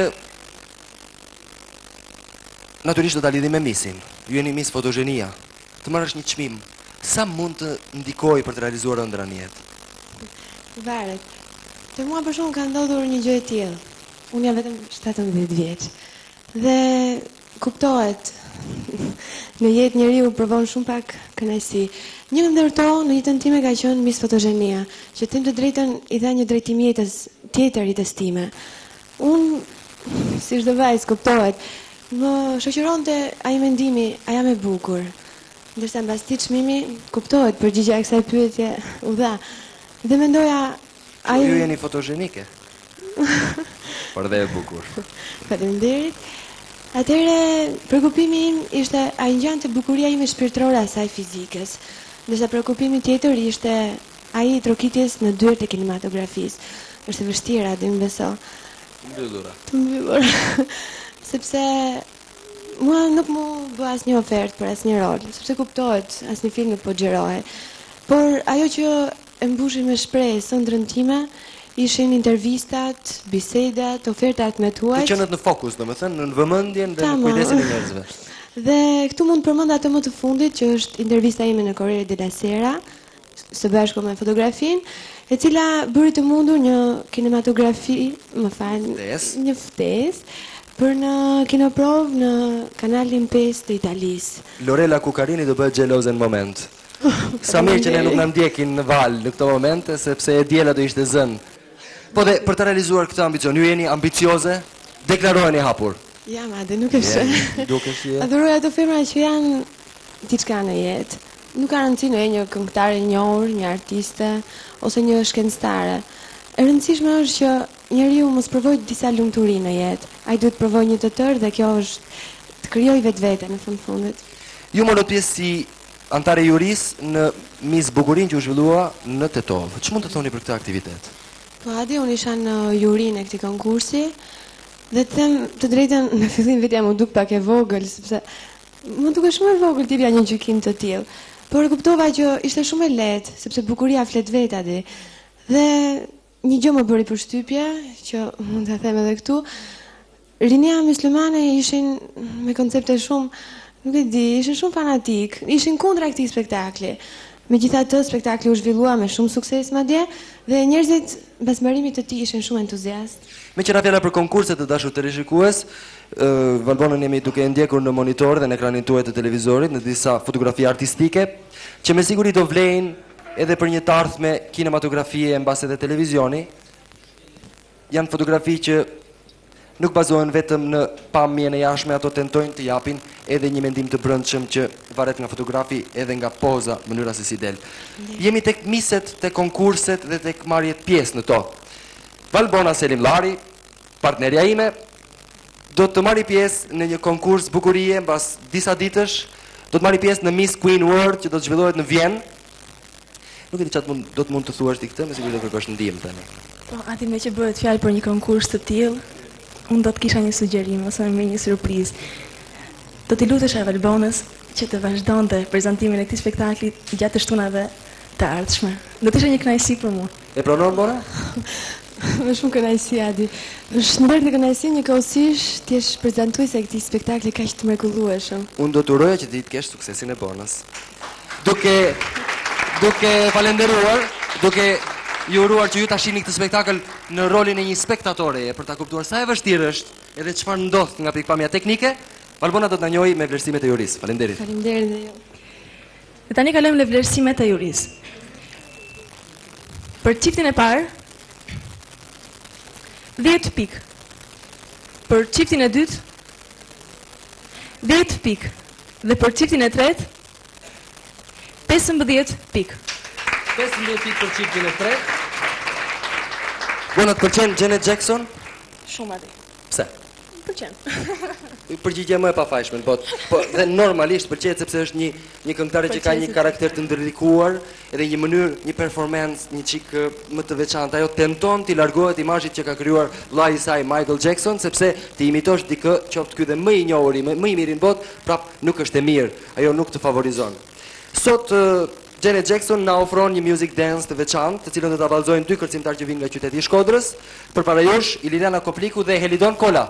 natyrisht do ta lidhim me Missin. Ju jeni Miss Fotogenia. Të marrësh një çmim, sa mund të ndikojë për të realizuar ëndra në jetë? Varet. Te mua për shkak ka ndodhur një gjë e tillë. Unë jam vetëm 17 vjeç. Dhe kuptohet, në jetë njeriu provon shumë pak kënaqësi. Një ndër to në jetën time ka qenë Miss Fotogenia, që them të drejtën i dha një drejtim jetës tjetër jetës time. Unë, si çdo vajzë kuptohet, më shoqëronte ai mendimi, a jam e bukur. Ndërsa mbas këtij çmimi kuptohet përgjigjja e kësaj pyetje u dha. Dhe mendoja, ju jeni fotogenike. Por dhe e bukur. Faleminderit. Atëherë, preokupimi im ishte a ngjante bukuria ime shpirtërore asaj fizikës. Ndërsa preokupimi tjetër ishte ai trokitjes në dyert e kinematografisë. Është vështirë, dhe më beso. Të mbyllura. Sepse mua nuk mu bë asnjë ofertë për asnjë rol, sepse kuptohet, asnjë film nuk po xherohet. Por ajo që e mbushi me shpresë ëndrrën time ishin intervistat, bisedat, ofertat me tuaj. Të qenët në fokus, domethënë, në vëmendjen dhe në kujdesin e njerëzve. Dhe këtu mund të përmend atë më të fundit që është intervista ime në Corriere della Sera, së bashku me fotografinë, e cila bëri të mundur një kinematografi, një ftesë për në kinoprov në kanalin 5 të Italisë. Lorela Cucarini do bëhet xheloze në moment. Sa mirë që ne nuk na ndjekin në val në këto momente, sepse e diela do ishte zënë. Po dhe për të realizuar këtë ambicion, ju jeni ambicioze, deklaroheni hapur. Ja, madje nuk e shë. Dukesh je. Adhuroj ato femra që janë diçka në jetë. Nuk ka rëndësi në një këngëtare e njohur, një artiste ose një shkencëtare. E rëndësishme është që njeriu mos provojë disa lumturi në jetë. Ai duhet të provojë një të tërë dhe kjo është të krijojë vetvete në fundit. Ju morët pjesë si antare juris në Miss Bukurin që u zhvillua në Tetovë. Ç'mund të thoni për këtë aktivitet? Po Adi, unë isha në jurinë e këtij konkursi dhe të them të drejtën në fillim vetja më duk pak e vogël, sepse më duket shumë e vogël t'jepja një gjykim të tillë. Por kuptova që ishte shumë e lehtë, sepse bukuria flet vet Adi. Dhe një gjë më bëri përshtypje, që mund ta them edhe këtu, rinia myslimane ishin me koncepte shumë, nuk e di, ishin shumë fanatik, ishin kundra këtij spektakli. Megjithatë, spektakli u zhvillua me shumë sukses madje dhe njerëzit mbas mbarimit të tij ishin shumë entuziastë. Me qenë fjala për konkurset të dashur televizikues, Valbonën jemi duke e ndjekur në monitor dhe në ekranin tuaj të televizorit në disa fotografi artistike, që me siguri do vlejnë edhe për një të ardhme kinematografie mbas edhe televizioni. Janë fotografi që nuk bazohen vetëm në pamjen e jashtme, ato tentojnë të japin edhe një mendim të brendshëm që varet nga fotografi edhe nga poza, mënyra se si del. Jemi tek miset, tek konkurset dhe tek marrjet pjesë në to. Valbona Selimllari, partnerja ime, do të marri pjesë në një konkurs bukurie mbas disa ditësh Do të marrë pjesë në Miss Queen World që do të zhvillohet në Vjenë. Nuk e di çfarë do të mund të thuash ti këtë, me siguri do kërkosh ndihmë tani. Po, aty me që bëhet fjalë për një konkurs të tillë, unë do të kisha një sugjerim ose më një surprizë. Do t'i lutesh Albonës që të vazhdonte prezantimin e këtij spektakli gjatë të shtunave të ardhshme. Do të ishte një kënaqësi për mua. E pranon Bona? Më shumë kënaqësi Adi. Është ndër të kënaqësi njëkohësisht ti je prezantuese e këtij spektakli kaq të mrekullueshëm. Unë do të uroja që ti të kesh suksesin e Bonës. Duke falenderuar, duke ju uruar që ju ta shihni këtë spektakël në rolin e një spektatoreje për ta kuptuar sa e vështirë është edhe çfarë ndodh nga pikpamja teknike, Albona do të na njohë me vlerësimet e jurisë. Faleminderit. Faleminderit dhe ju. Dhe tani kalojmë në vlerësimet e jurisë. Për çiftin e parë 10 pikë. Për çiftin e dytë 10 pikë. Dhe për çiftin e tretë 15 pikë. 15 pikë për çiftin e tretë. Bona, të pëlqen Janet Jackson? Shumë aty. Pse? Më pëlqen. Përgjigje më e pafajshme, po dhe normalisht pëlqejet sepse është një këngëtare që ka një karakter të ndërlikuar, edhe një mënyrë, një performance, një çik më të veçantë. Ajo tenton t'i largohet imazhit që ka krijuar vllai i saj Michael Jackson, sepse ti imitosh dikë, qoftë ky dhe më i njohur, më i miri në botë, prap nuk është e mirë. Ajo nuk të favorizon. Sot Janet Jackson na ofron një music dance të veçantë, të cilën do ta vallëzojnë dy kërcimtarë që vinë nga qyteti i Shkodrës. Përpara jush, Iliriana Kopliku dhe Helidon Kola.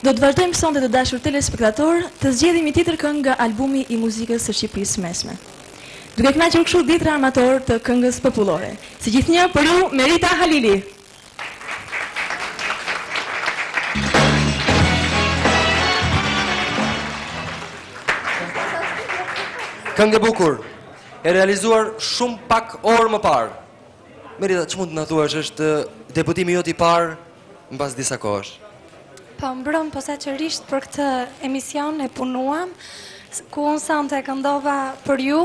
Do të vazhdojmë sonte të dashur telespektator të zgjedhim një tjetër këngë nga albumi i muzikës së Shqipërisë Mesme. Duke kënaqur kështu dhjetra amator të këngës popullore. Si gjithnjë për ju Merita Halili. Këngë e bukur, e realizuar shumë pak orë më parë. Merita, që mund të na thuash, është debutimi jot i parë mbas disa kohësh? Po mbrëm posaçërisht për këtë emision e punuam, ku unë sonte këndova për ju.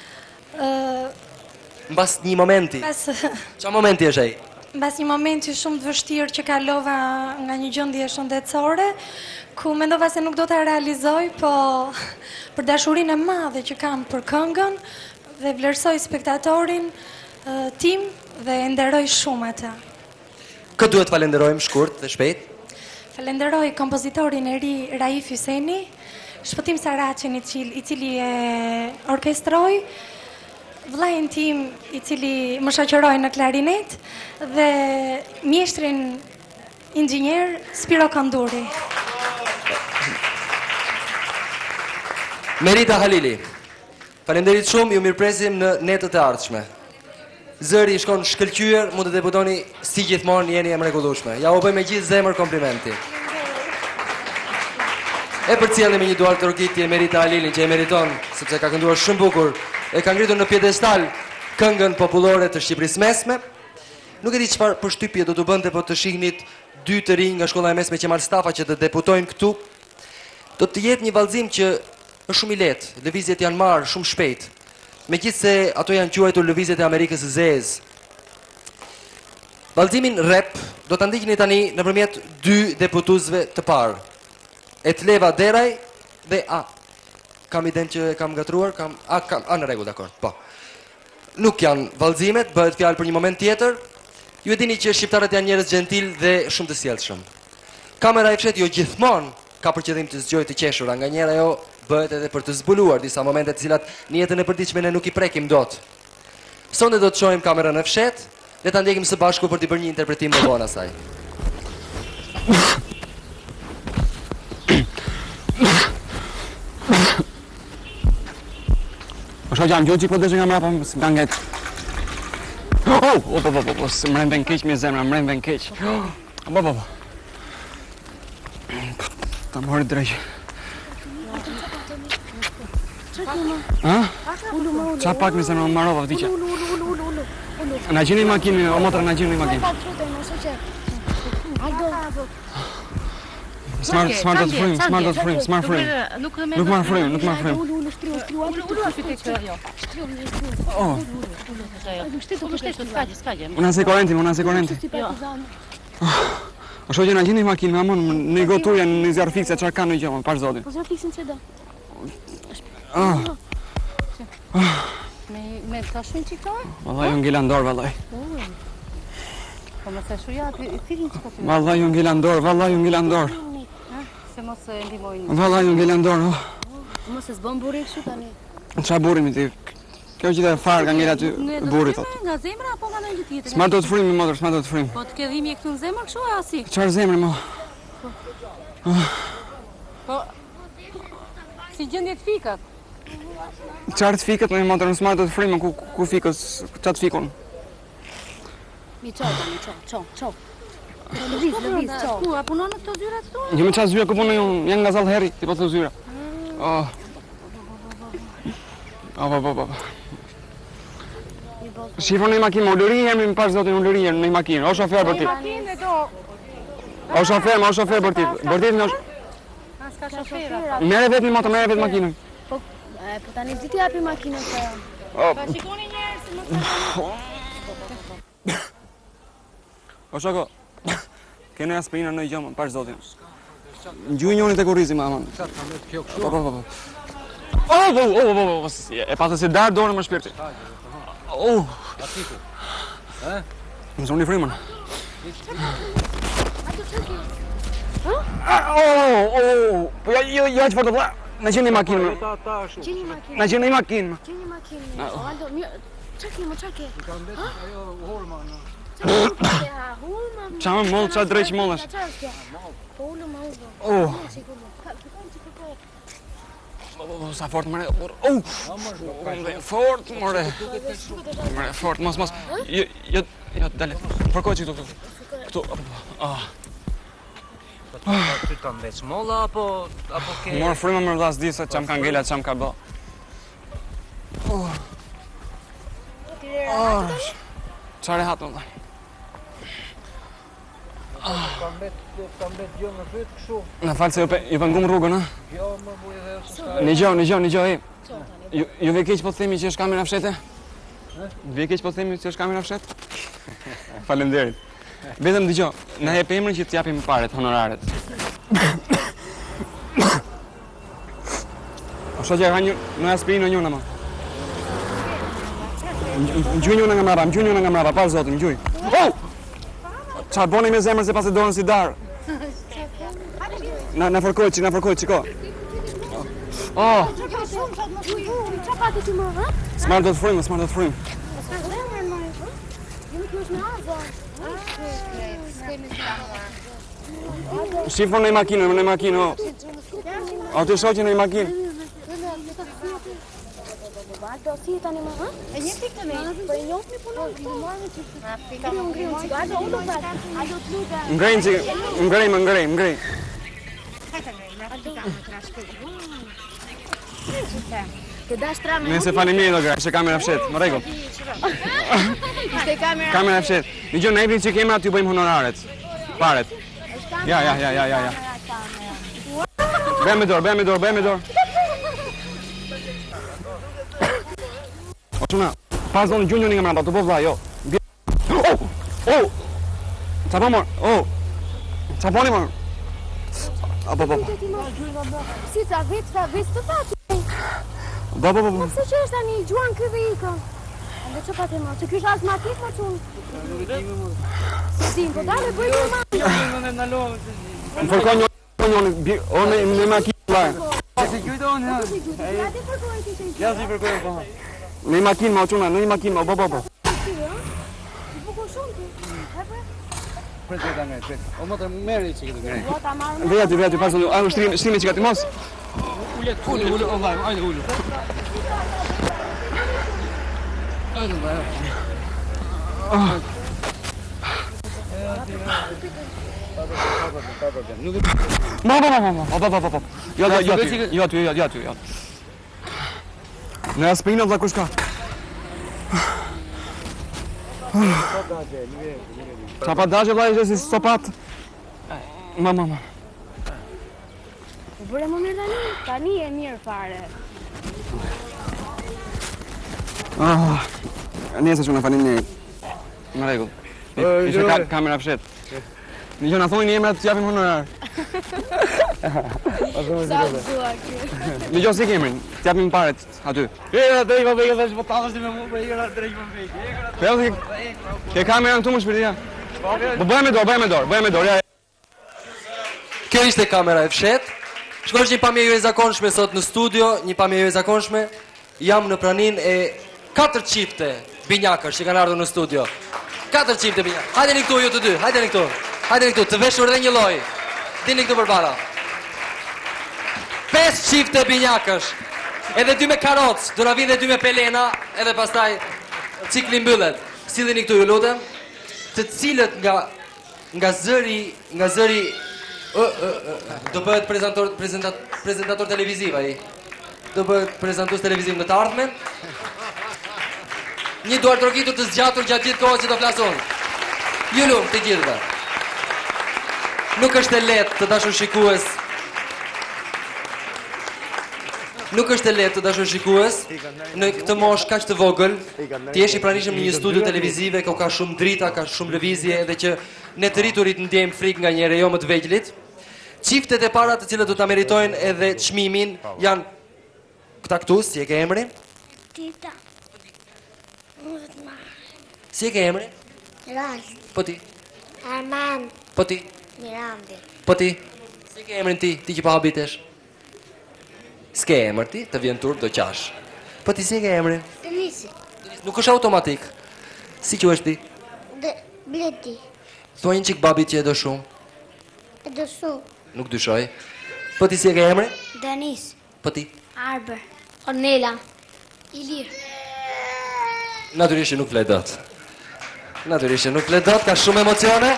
Mbas një momenti. Çfarë momenti është ai? Mbas një momenti shumë të vështirë që kalova nga një gjendje shëndetësore, ku mendova se nuk do ta realizoj, po për dashurinë e madhe që kam për këngën dhe vlerësoj spektatorin tim dhe e nderoj shumë atë. Kë duhet falenderojmë shkurt dhe shpejt? Falenderoj kompozitorin e ri Raif Hyseni, Shpëtim Saraçin i cili e orkestroi, vllajin tim i cili më shoqëroi në klarinet dhe mjeshtrin inxhinier Spiro Kanduri. Merita Halili, faleminderit shumë, ju mirpresim në netët e ardhshme. Zëri i shkon shkëlqyer, mund të debutoni si gjithmonë, jeni e mrekullueshme. Ja u bëj me gjithë zemër komplimenti. E përcjellim me një duar të rokitje Merita Halilin që e meriton, sepse ka kënduar shumë bukur, e ka ngritur në piedestal këngën popullore të Shqipërisë Mesme. Nuk e di çfarë përshtypje do të bënte po të shihnit dy të rinj nga shkolla e mesme Qemal Stafa që të debutojnë këtu. Do të jetë një vallëzim që është shumë i lehtë, lëvizjet janë marrë shumë shpejt. Megjithse ato janë quajtur lëvizjet e Amerikës së Zezë. Vallëzimin rap do ta ndiqni tani nëpërmjet dy debutuesve të parë. Etleva Deraj dhe kam iden që kam gatruar, në rregull, dakor. Po. Nuk janë vallëzimet, bëhet fjalë për një moment tjetër. Ju e dini që shqiptarët janë njerëz gentil dhe shumë të sjellshëm. Kamera e fshet jo gjithmonë ka për qëllim të zgjojë të qeshura, nganjëherë ajo bëhet edhe për të zbuluar disa momente të cilat në jetën e përditshme ne nuk i prekim dot. Sonte do të shohim kamerën e fshet dhe ta ndjekim së bashku për të bërë një interpretim më vonë asaj. O shoqja, më gjojë po deshe nga mrapa, nga nget. Më rem ven keq me zemra, më rem ven keq. Ta mori drejt. Qa pak me zemra, më marova vdiqe. Na gjeni makinë, o motra, na gjeni makinë. Smart do të frim. Nuk marr frim. Una se korrenti. O shoqja, na gjeni makinë, me amon, në gotuja, në zjarë fikse, qarë ka në gjëma, pash zotin. Po zjarë fikse që do? Me të shumë qiktojë? Vallaj, unë ngila ndorë, vallaj. Po më se shuja, filin që ka të... Vallaj, unë ngila ndorë. Se mos e ndimojnë... Vallaj, unë ngila ndorë. Mos e zbën burin kështu tani? Qa burimi ti? Kjo gjithë e farë ka ngila ty burit, thot. Nga zemra apo nga në një tjetër? Smar do të frimi, motër, smar do të frimi. Po të kedhimi e këtu në zemër kështu e asi? Qarë zemri, mo? Po... Si gjendjet fikat? Qarë të fikat, me motër, në smar do të frimi, ku fikës, qatë fikon? Mi qo. Lëviz, qo. Ku, a punon në këto zyrat të? Jo me qatë zyra, ku punon janë nga zalë heri, tipo të zyra. Shifon në i makinë, u lëri jemi më pash zotin, u lëri jemi në i makinë, o shofer për ti. O shofer për ti. Bërtit në s'ka shofera. Mere vetë një moto, mere vetë makinën. Po tani zdi t'i japi makinën se... Pa shikoni njerë si më... O shoko, kene aspirina në i gjëmë, pash zotin. Në gjuj njënit e kurizi, ma, man. E pasë si darë dorë më shpirti. Më zonë një frimën. Po ja që fërë të vla. Në qenë një makinë. Në qenë një makinë. Qake. Qa më mollë, qa drejq mollësh. Oh. Sa fort more. Oh. Fort more. More fort, mos. Jo, dale. Përkoj këtu. Këtu. Ah. Ty kam veç molla apo ke? Mor frymë më dha s'di se çam ka ngela, çam ka bë. Çfarë hat më? Kam bet gjë në fyt kështu. Na fal se ju pengum rrugën, ha? Jo, më buj edhe Në gjë, Ju ve keq po themi që është kamera fshete? Ve keq po themi që është kamera fshet? Faleminderit. Vetëm dëgjoj, na jep emrin që t'japim paret, honoraret. O shoqja ka një në aspirin në njëna më. Ngjuj njëna nga mrapa, pa zotin, ngjuj. Oh! Çfarë boni me zemrën se pas e dorën si dar? Na fërkoj, çiko. Oh! Smart do të frymë. Shifon në makinë, o. O të shoqin në makinë. E një pikë të me, për e njohë mi punon të Ngrej. Nëse faleminderit o gra, ishte kamera fshet, më rregull. Kamera fshet. Dëgjoj, na jepni që kemi aty bëjmë honoraret. Paret. Ja. Bëjmë dorë. O çuna, pas zonë gjunjë nga mbrapa, të po vllai, jo. Oh! Qa po mor? Oh! Qa poni mor? Apo. Si ta vetë të fati. Po. Se që është tani gjuan ky dhe ikën. Ande që pati ma, që ky është asmatik ma qunë. Se din, po dale bëjt në ma. Më përkoj njënë, në makinë, vlajë. Si kujtoni, ha? Ja si përkoj, po. Në makinë, ma quna, në makinë, po. Pret nga pret. O më të merri që këtë grej. Vej aty, pasë në shtrimi që ka ti mos. Ullu, o vaj, ajde ullu. Ajde vaj. Jo aty. Në aspirin vlla kush ka? Qa pa dagje vlla ishte si sopat? Mama. Bëre më mirë tani e mirë fare. Njëse që në faleminderit. Në rregull. Ishte kamera fshet. Në gjë na thoni një emra të japim honorar. Në gjë si kemrin, të japim paret aty. Drejt më vejë, dhe shpotash me mu, drejt më vejë. Ke kamera këtu më shpirtia. Bëjmë dorë. Kjo ishte kamera e fshet. Shkosh një pamje jo e zakonshme sot në studio, një pamje jo e zakonshme. Jam në pranin e 4 çifte binjakësh që kanë ardhur në studio. 4 çifte binjakësh. Hajdeni këtu ju të dy, hajdeni këtu, të veshur dhe një lloj. Dini këtu përbara. 5 çifte binjakësh. Edhe 2 me karocë, do na vinë edhe 2 me pelena, edhe pastaj cikli mbyllet. Sillini këtu ju lutem. Të cilët nga zëri do bëhet prezentator televiziv ai. Do bëhet prezantues televiziv në të ardhmen. Një duar trokitur të zgjatur gjatë gjithë kohës që do flasun. Ju lutem të gjithëve. Nuk është e lehtë të dashur shikues. Nuk është e lehtë të dashur shikues në këtë moshë kaq të vogël, të jesh i pranishëm në një studio televizive, ku ka shumë drita, ka shumë lëvizje, edhe që ne të rriturit ndjejmë frikë nga njëre jo më të vegjëlit. Çiftet e para të cilët do ta meritojnë edhe çmimin janë këta këtu, si e ke emrin? Tita. Si e ke emrin? Rast. Po ti? Armand. Po ti? Mirandi. Po ti? Si ke emrin ti që pa habitesh? S'ke emër ti, të vjen turp do qash. Po ti si ke emrin? Denisi. Nuk është automatik. Si quhesh ti? Bleti. Thuaj një çik babit që e do shumë. E dëshu. Nuk dyshoj. Po ti si e ke emrin? Denis. Po ti? Arber. Ornela. Ilir. Natyrisht nuk flet dot. Natyrisht nuk flet dot, ka shumë emocione.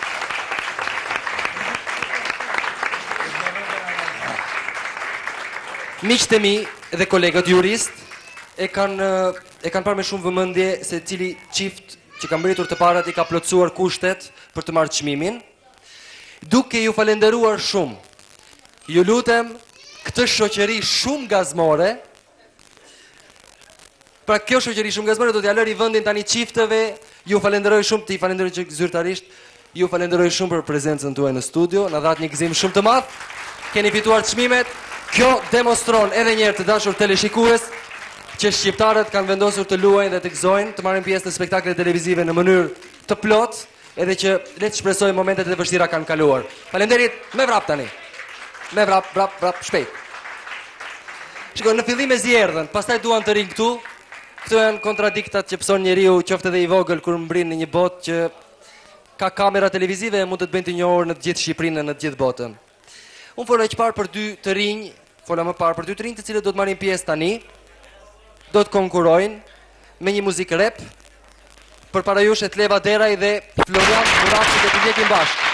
Miqtë e mi dhe kolegët jurist e kanë parë me shumë vëmendje se cili çift që ka mbritur të parat i ka plotësuar kushtet për të marrë çmimin. Duke ju falenderuar shumë, ju lutem këtë shoqëri shumë gazmore. Pra kjo shoqëri shumë gazmore do t'ja lëri vendin tani çifteve. Ju falenderoj shumë, ti falenderoj që zyrtarisht. Ju falenderoj shumë për prezencën tuaj në studio, na dhat një gëzim shumë të madh. Keni fituar çmimet. Kjo demonstron edhe një herë të dashur teleshikues që shqiptarët kanë vendosur të luajnë dhe të gëzojnë, të marrin pjesë në spektakle televizive në mënyrë të plotë, edhe që le të shpresojmë momentet e vështira kanë kaluar. Faleminderit, me vrap tani. Me vrap, shpejt. Shikoj, në fillim e zjerdhën, pastaj duan të rinë këtu. Këto janë kontradiktat që pëson njeriu, qoftë edhe i vogël kur mbrin në një botë që ka kamera televizive e mund të të bëjnë të njohur në të gjithë Shqipërinë, në të gjithë botën. Unë fola që parë për dy të rinj, të cilët do të marrin pjesë tani, do të konkurojnë me një muzikë rap, përpara jush Etleva Deraj dhe Florian Murati do të ndjekin bashkë.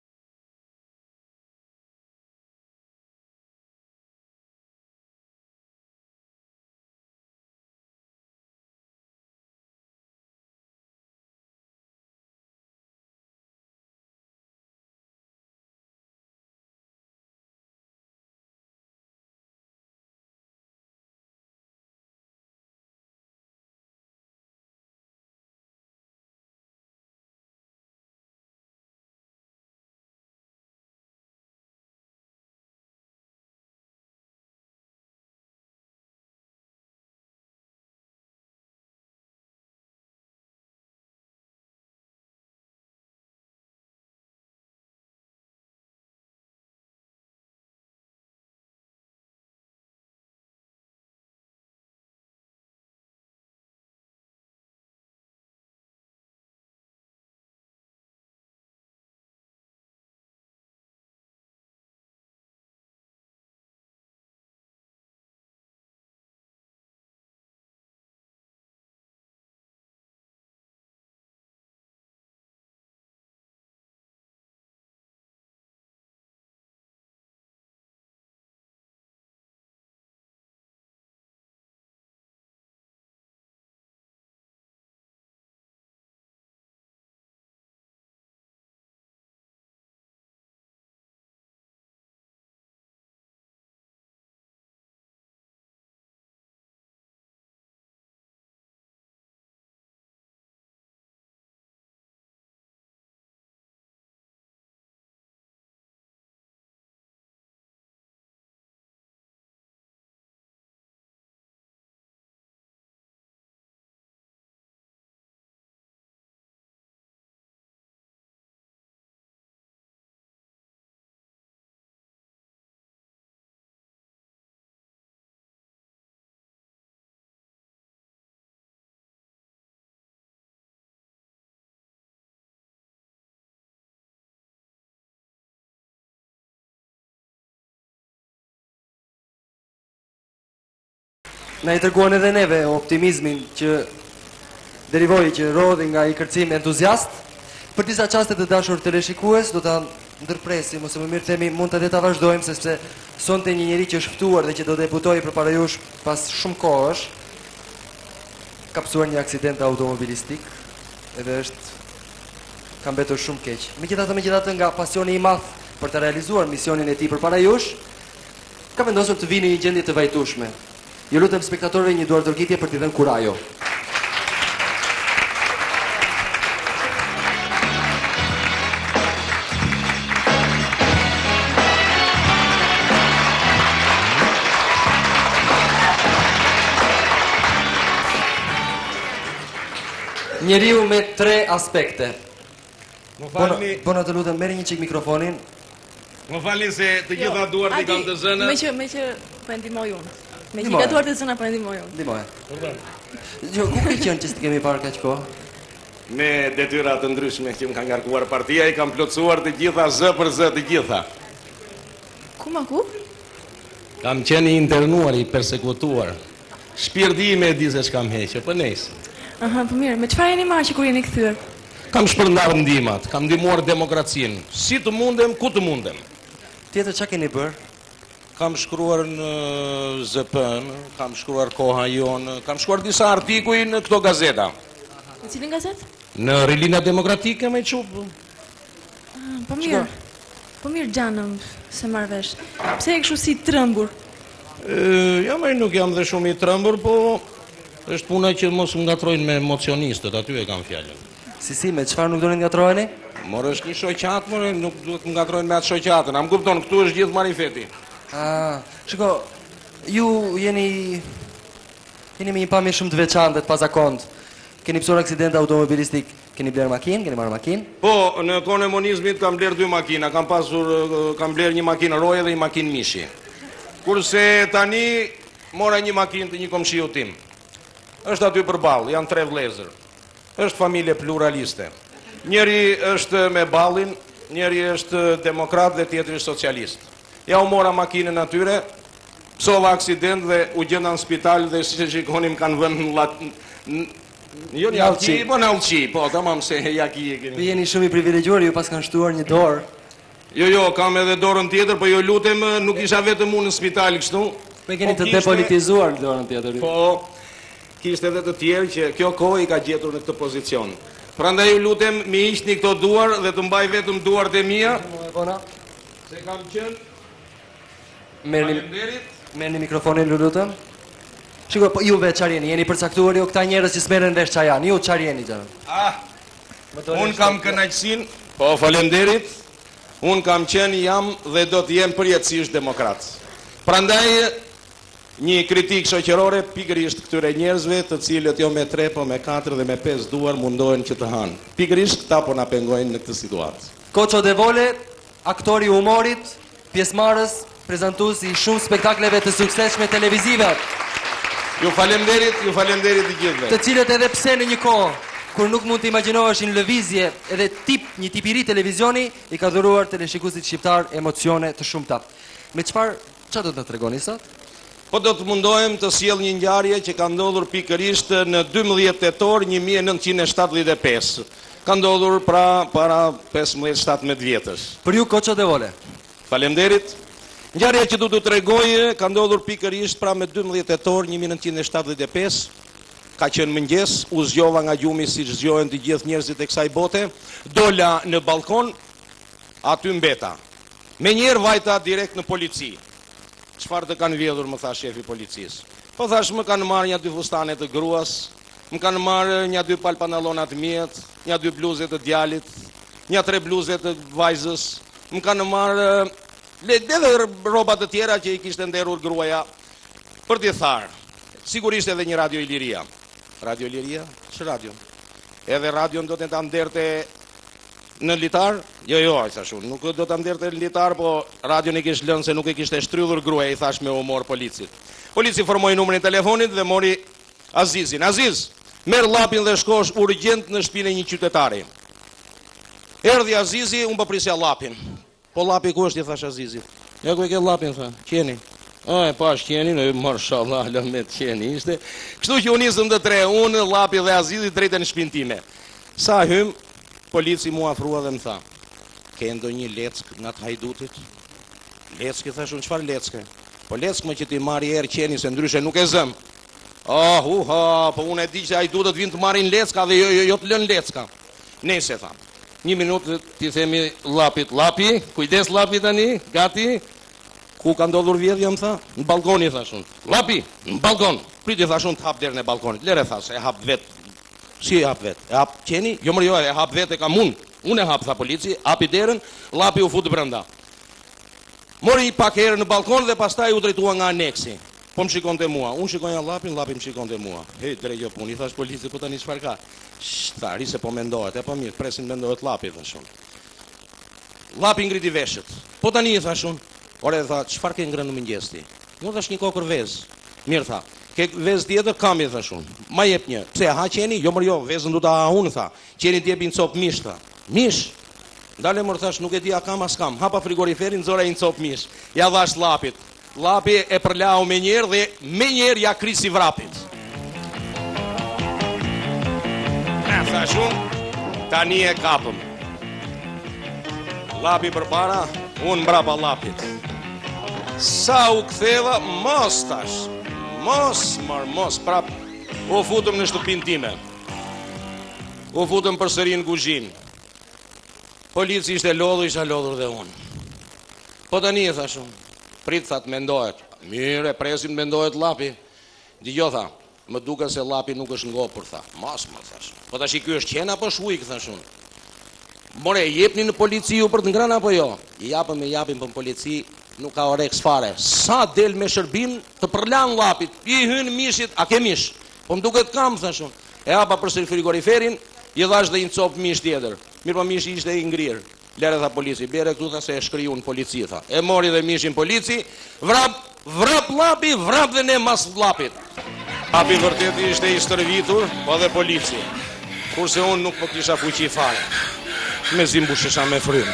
Na i tërguan edhe neve optimizmin që derivoj që rodhi nga i kërcim entuziast. Për disa qaste të dashur teleshikues, do të ndërpresim, ose më mirë themi, mund të ta vazhdojmë, sepse sonte një njeri që është ftuar dhe që do debutoj përpara jush pas shumë kohësh, ka pësuar një aksident automobilistik, edhe ka mbetur shumë keq. Megjithatë nga pasioni i madh për të realizuar misionin e tij përpara jush, ka vendosur të vinë në një gjendje të vajtueshme. Ju lutem spektatorëve një duar tërgjitje për t'i dhënë kurajo. Njeriu me 3 aspekte. Bona të lutem, merri një çik mikrofonin. Më falni se të gjitha duart i kam të zënë. Me që po ndihmoj unë. Me që duart të zëna po ndihmoj unë. Ndihmoj. Jo, ku ke qenë që s'të kemi parë kaq kohë? me detyra të ndryshme që më ka ngarkuar partia, I kam plotësuar të gjitha, zë për zë të gjitha. Ku ma ku? Kam qenë I internuar, I persekutuar. Shpirti ime e di se ç'kam heqë, po nejse. Aha, po mirë, me çfarë jeni marrë që kur jeni kthyer? Kam shpërndar ndihmat, kam ndihmuar demokracinë. Si të mundem, ku të mundem. Tjetër çka keni bër? Kam shkruar në ZP-n, kam shkruar Koha Jon, kam shkruar disa artikuj në këto gazeta. Në cilin gazetë? Në Rilina Demokratike me çup. Po mirë. Po mirë Gjanëm, se marr vesh. Pse e kështu si trembur? Ja, më nuk jam dhe shumë I trembur, po është puna që mos më ngatrojnë me emocionistët, aty e kam fjalën. Si, me çfarë nuk doni të ngatroheni? Morë është një shoqat, morë, nuk duhet më ngatrojnë me atë shoqatën. A më kupton, këtu është gjithë marifeti. Shiko, ju jeni me një pamje shumë të veçantë, të pazakont. Keni pësur aksident automobilistik, keni bler makinë, keni marrë makinë? Po, në kohën e monizmit kam bler 2 makina, kam bler një makinë roje dhe një makinë mishi. Kurse tani mora një makinë të një komshiu tim. Është aty përballë, janë 3 vëllezër. Është familje pluraliste. Njëri është me ballin, njëri është demokrat dhe tjetri socialist. Ja u mora makinën atyre, psova aksident dhe u gjenda në spital dhe si që shikonim kanë vënë jo një alqi, po në alqi, po, tamam se jaki e keni. Po jeni shumë I privilegjuar, ju pas kanë shtuar një dorë. Jo, kam edhe dorën tjetër, po jo lutem, nuk isha vetëm unë në spital kështu. Po keni të depolitizuar dorën tjetër. Po, kishte edhe të tjerë që kjo kohë I ka gjetur në këtë pozicion. Prandaj ju lutem, mi hiqni këto duar dhe të mbaj vetëm duart e mia. Se kam qenë. Merrni mikrofonin, lu lutem. Shiko, po juve çfarë jeni? Jeni përcaktuar jo këta njerëz që s'merren vesh çfarë janë. Ju çfarë jeni Gjanëm? Un kam kënaqësinë, po faleminderit. Un kam qenë, jam dhe do të jem përjetësisht demokrat. Prandaj një kritik shoqërore pikërisht këtyre njerëzve, të cilët jo me 3, po me 4 dhe me 5 duar mundohen që të hanë. Pikërisht këta po na pengojnë në këtë situatë. Koço Devole, aktori I humorit, pjesëmarrës, prezantuesi I shumë spektakleve të suksesshme televizive. Ju faleminderit të gjithëve. Të cilët edhe pse në një kohë kur nuk mund të imagjinohesh në lëvizje edhe një tip I ri televizioni, I ka dhuruar teleshikuesit shqiptar emocione të shumta. Me çfarë do të tregoni sot? Po do të mundohem të sjell një ngjarje që ka ndodhur pikërisht në 12 tetor 1975. Ka ndodhur para 15-17 vjetësh. Për ju Koço Devole. Faleminderit. Ngjarja që do t'u tregoj ka ndodhur pikërisht me 12 tetor 1975. Ka qenë mëngjes, u zgjova nga gjumi si që zgjohen të gjithë njerëzit e kësaj bote, dola në balkon, aty mbeta. Me njerë vajta direkt në polici. Çfarë të kanë vjedhur, më tha shefi policisë. Po thash, më kanë marrë një 2 fustane të gruas, më kanë marrë një 2 pal pantalona të mjet, një 2 bluze të djalit, një 3 bluze të vajzës, më kanë marrë edhe rroba të tjera që I kishte nderur gruaja për t'i tharë. Sigurisht edhe një Radio Iliria. Radio Iliria? Ç'ë radio? Edhe radion do të ta nderte në litar? Jo, I thash unë, nuk do ta nderte në litar, po radion I kishte lënë se nuk e kishte shtrydhur gruaja, I thash me humor policit. Polici formoi numrin e telefonit dhe mori Azizin. Aziz, merr llapin dhe shkosh urgjent në shtëpinë e një qytetari. Erdhi Azizi, unë po prisja llapin. Po llapi ku është, I thash Azizit. Ja ku e ke llapin, tha. Qeni. Pash qenin, mashallah, lëmet qeni ishte. Kështu që unë nisëm të 3, unë, llapi dhe Azizi drejtë në shtëpinë time. Sa hym, polici mua afrua dhe më tha, ke ndonjë leck nga të hajdutit? Leck, I thash unë, çfarë leckë? Po leck më që ti marri erë qeni, se ndryshe nuk e zëm. Po unë e di që hajdutët vinë të marrin lecka dhe jo të lën lecka. Nese, tha. 1 minutë ti themi llapit, llapi, kujdes llapi tani, gati. Ku ka ndodhur vjedhja, më tha? Në balkoni, thash unë. Llapi, në balkon. Priti, thash unë, të hap derën e balkonit. Lere, thash, e hap vet. Si e hap vet? E hap qeni? Jo, e hap vet e kam unë. Unë e hap, tha polici, hapi derën, llapi u fut brenda. Mori I pak herë në balkon dhe pastaj u drejtua nga aneksi. Po më shikonte mua. Unë shikonja llapin, llapi më shikonte mua. Hej, drejjo punë, I thash polici, po tani çfarë ka? Thari se po mendohet, e po mirë, presin mendohet llapi, thash unë. Llapi ngriti veshët. Po tani, thash unë. Ore, tha, çfarë ke ngrënë në mëngjes ti? Unë thash një kokër vezë. Mirë, tha, ke vezë tjetër, kam i thashun. Ma jep një. Pse, ha qeni? Jo mërë jo, vezën du ta ha unë, tha. Qeni t'jepi në copë mish, tha. Mish? Dale mërë thash, nuk e di a kam as kam. Hapa frigoriferin, zora i në copë mish. Ja dhash lapit. Lapi e përlau me njerë dhe me njerë ja krisi vrapit. Thashun, tani e kapëm. Lapi për para, unë mbrapa lapit. Sa u ktheva, mos tash. Mos, prap. U futëm në shtëpinë time. U futëm përsëri në kuzhinë. Polici ishte lodhur, isha lodhur dhe unë. Po tani e thashun, prit that mendohet. Mire, presim mendohet lapi. Dgjoj tha, më duket se lapi nuk është ngopur, tha. Mos, thash. Po tash ky është qen apo shujk, thashun. More, jepni në polici ju për të ngrënë apo jo? I japim për polici, nuk ka oreks fare. Sa del me shërbim të përlan lapit, i hyn mishit, a ke mish? Po më duket kam, thashun. E hapa përsëri frigoriferin, i dhash dhe një copë mish tjetër. Mirë po mishi ishte i ngrirë. Lere tha polici, bjere këtu tha se e shkriju në polici, tha. E mori dhe mishin polici, vrap lapi, vrap dhe ne mas lapit. Lapi vërtet ishte i stërvitur, po dhe polici. Kurse unë nuk po kisha fuqi fare. Me zimbushesha me frymë.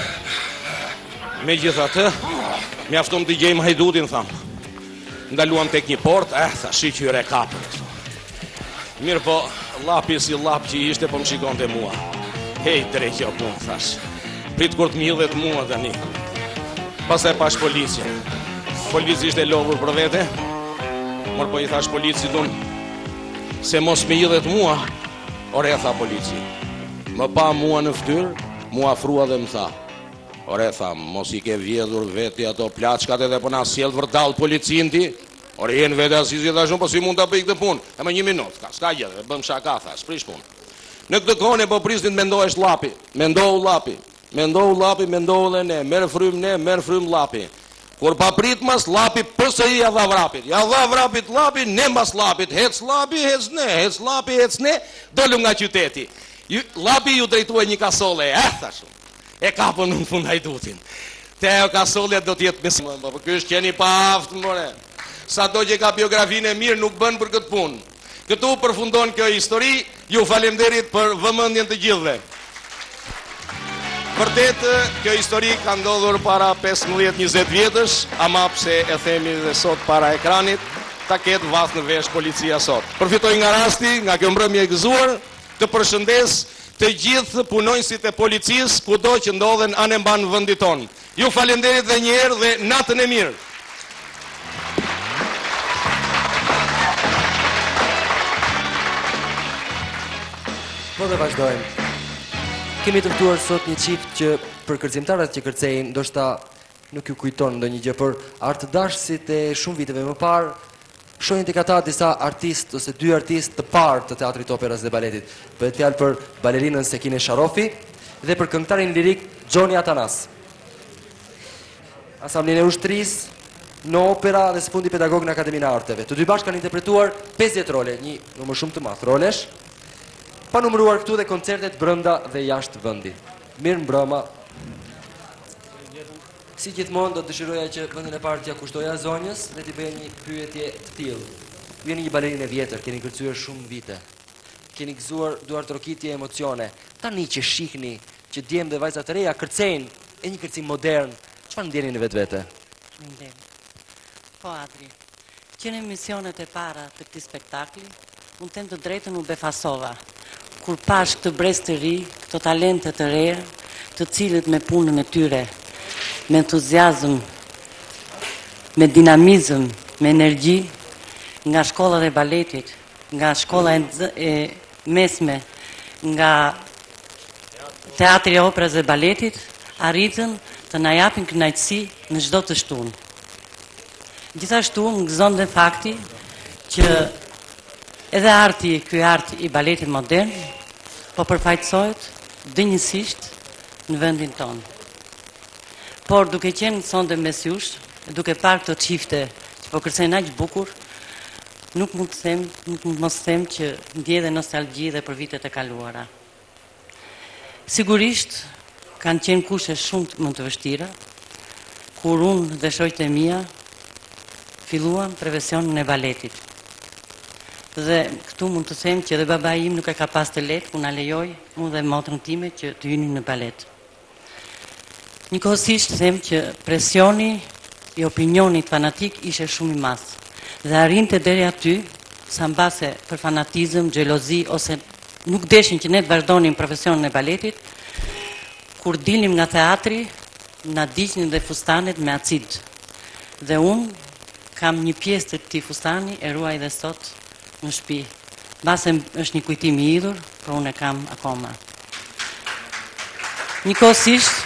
Me gjitha të, mjaftum të gjejmë hajdutin, tham. Ndaluam tek një port, tha, shiqyre kapër. Mirë po, lapi si lap që ishte, po më shikon të mua. Hej, drejtjo punë, thash. Prit kur të mjillet mua tani. Pastaj pash policia. Polici ishte lodhur për vete. Mor po i thash polici dun se mos me mjillet mua. Ore, tha polici. Më pa mua në fytyrë, mua afrua dhe më tha. Ore, tha, mos i ke vjedhur veti ato plaçkat edhe po na sjell vërdall policin ti. Ore, jenë vete asisi thash unë, po si mund ta bëj këtë punë? E më 1 minutë, s'ka gjë, bëm shaka, tha, s'prish punë. Në këtë kohë po prisnin të mendohesh lapi. Mendohu dhe ne, merr frym lapi. Kur pa prit mas lapi përsëri ja dha vrapit. Ja dha vrapit lapi, ne mas lapit, hec lapi, hec ne, dolu nga qyteti. Lapi ju drejtua një kasole, thashun. E kapën në fund hajdutin. Te ajo kasole do t'jetë me po ky është qeni pa aftë, more. Sa do që ka biografinë e mirë nuk bën për këtë punë. Këtu përfundon kjo histori, ju falemderit për vëmendjen të gjithëve. Vërtet, kjo histori ka ndodhur para 15-20 vjetësh, ama pse e themi dhe sot para ekranit, ta ketë vath në vesh policia sot. Përfitoj nga rasti, nga kjo mbrëmje e gëzuar, të përshëndes të gjithë punonjësit e policisë kudo që ndodhen anë mban vendit tonë. Ju falemderit dhe një herë dhe natën e mirë. Po dhe vazhdojmë. Kemi të ftuar sot një qift që për kërcimtarët që kërcejnë, ndoshta nuk ju kujton ndonjë gjë, por artëdashësit e shumë viteve më parë shohin tek ata disa artistë ose 2 artistë të parë të teatrit operës dhe baletit. Bëhet fjalë për balerinën Sekine Sharofi dhe për këngëtarin lirik Gjoni Atanas. Asamblin e ushtrisë në opera dhe së fundi pedagog në Akademinë e Arteve. Të dy bashkë kanë interpretuar 50 role, një numër shumë të madh rolesh, pa numëruar këtu dhe koncertet brenda dhe jashtë vendit. Mirë mbrëma. Si gjithmonë do të dëshiroja që vendin e parë t'ia kushtoja zonjës dhe t'i bëja një pyetje të tillë. Ju jeni një balerinë e vjetër, keni kërcyer shumë vite. Keni gëzuar duar trokitje emocione. Tani që shihni që djem dhe vajza të reja kërcejnë e një kërcim modern, çfarë ndjeni në vetvete? Po Adri, që në emisionet e para të këtij spektakli, unë them të drejtën u befasova. Kur pash këtë brez të ri, këto talente të reja, të cilët me punën e tyre, me entuziazm, me dinamizëm, me energji, nga shkolla e baletit, nga shkolla e mesme, nga teatri e operës dhe baletit, arritën të na japin kënaqësi në çdo të shtunë. Gjithashtu më gëzon dhe fakti që edhe arti, ky art i baletit modern, po përfaqësohet dënjësisht në vendin tonë. Por duke qenë sonde mes jush, duke parë këto çifte që po kërcejnë aq bukur, nuk mund të mos them që ndjej dhe nostalgji dhe për vitet e kaluara. Sigurisht kanë qenë kushte shumë më të vështira, kur unë dhe shoqët e mia filluam profesionin e baletit. Dhe këtu mund të them që edhe babai im nuk e ka pas të lehtë, ku na lejoi mua dhe motrën time që të hynim në balet. Njëkohësisht them që presioni i opinionit fanatik ishte shumë i madh dhe arrinte deri aty sa mbase për fanatizëm, xhelozi ose nuk deshin që ne të vazhdonim profesionin e baletit, kur dilnim nga teatri, na diqnin dhe fustanet me acid. Dhe unë kam një pjesë të këtij fustani e ruaj dhe sot në shtëpi. Mbase është një kujtim i idhur, por unë e kam akoma. Njëkohësisht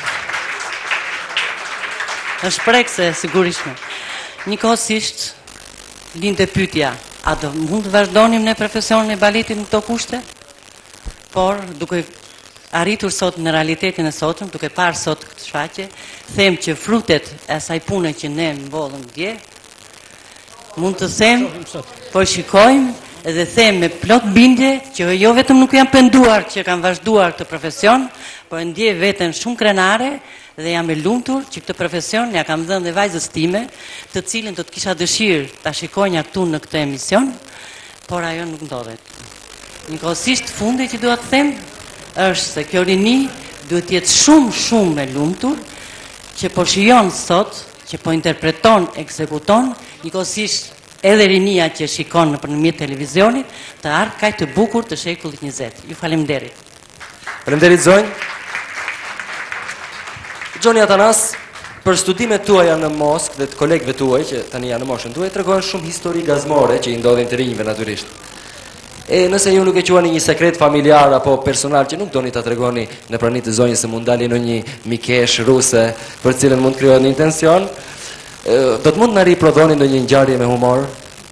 është prekse sigurisht. Njëkohësisht lindte pyetja, a do mund të vazhdonim në profesionin e baletit në këto kushte? Por duke arritur sot në realitetin e sotëm, duke parë sot këtë shfaqje, them që frutet e asaj pune që ne mbollëm dje, mund të them, po shikojmë edhe them me plot bindje që jo vetëm nuk jam penduar që kam vazhduar këtë profesion, por ndjej veten shumë krenare dhe jam e lumtur që këtë profesion ja kam dhënë dhe vajzës time, të cilën do të kisha dëshirë ta shikoja këtu në këtë emision, por ajo nuk ndodhet. Njëkohësisht fundi që dua të them është se kjo rini duhet të jetë shumë e lumtur që po shijon sot, që po interpreton, ekzekuton, njëkohësisht edhe rinia që shikon nëpërmjet televizionit, të ardhë kaq të bukur të shekullit 20. Ju faleminderit. Faleminderit Zonjë. Gjoni Atanas, për studimet tuaja në Moskë dhe të kolegëve tuaj që tani janë në moshën tuaj, tregojnë shumë histori gazmore që i ndodhin të rinjve natyrisht. E nëse ju nuk e quani një sekret familjar apo personal që nuk doni ta tregoni në praninë të Zonjës se mund dalë në një mikesh ruse për cilën mund krijohet një intension, do të mund na riprodhoni ndonjë ngjarje me humor?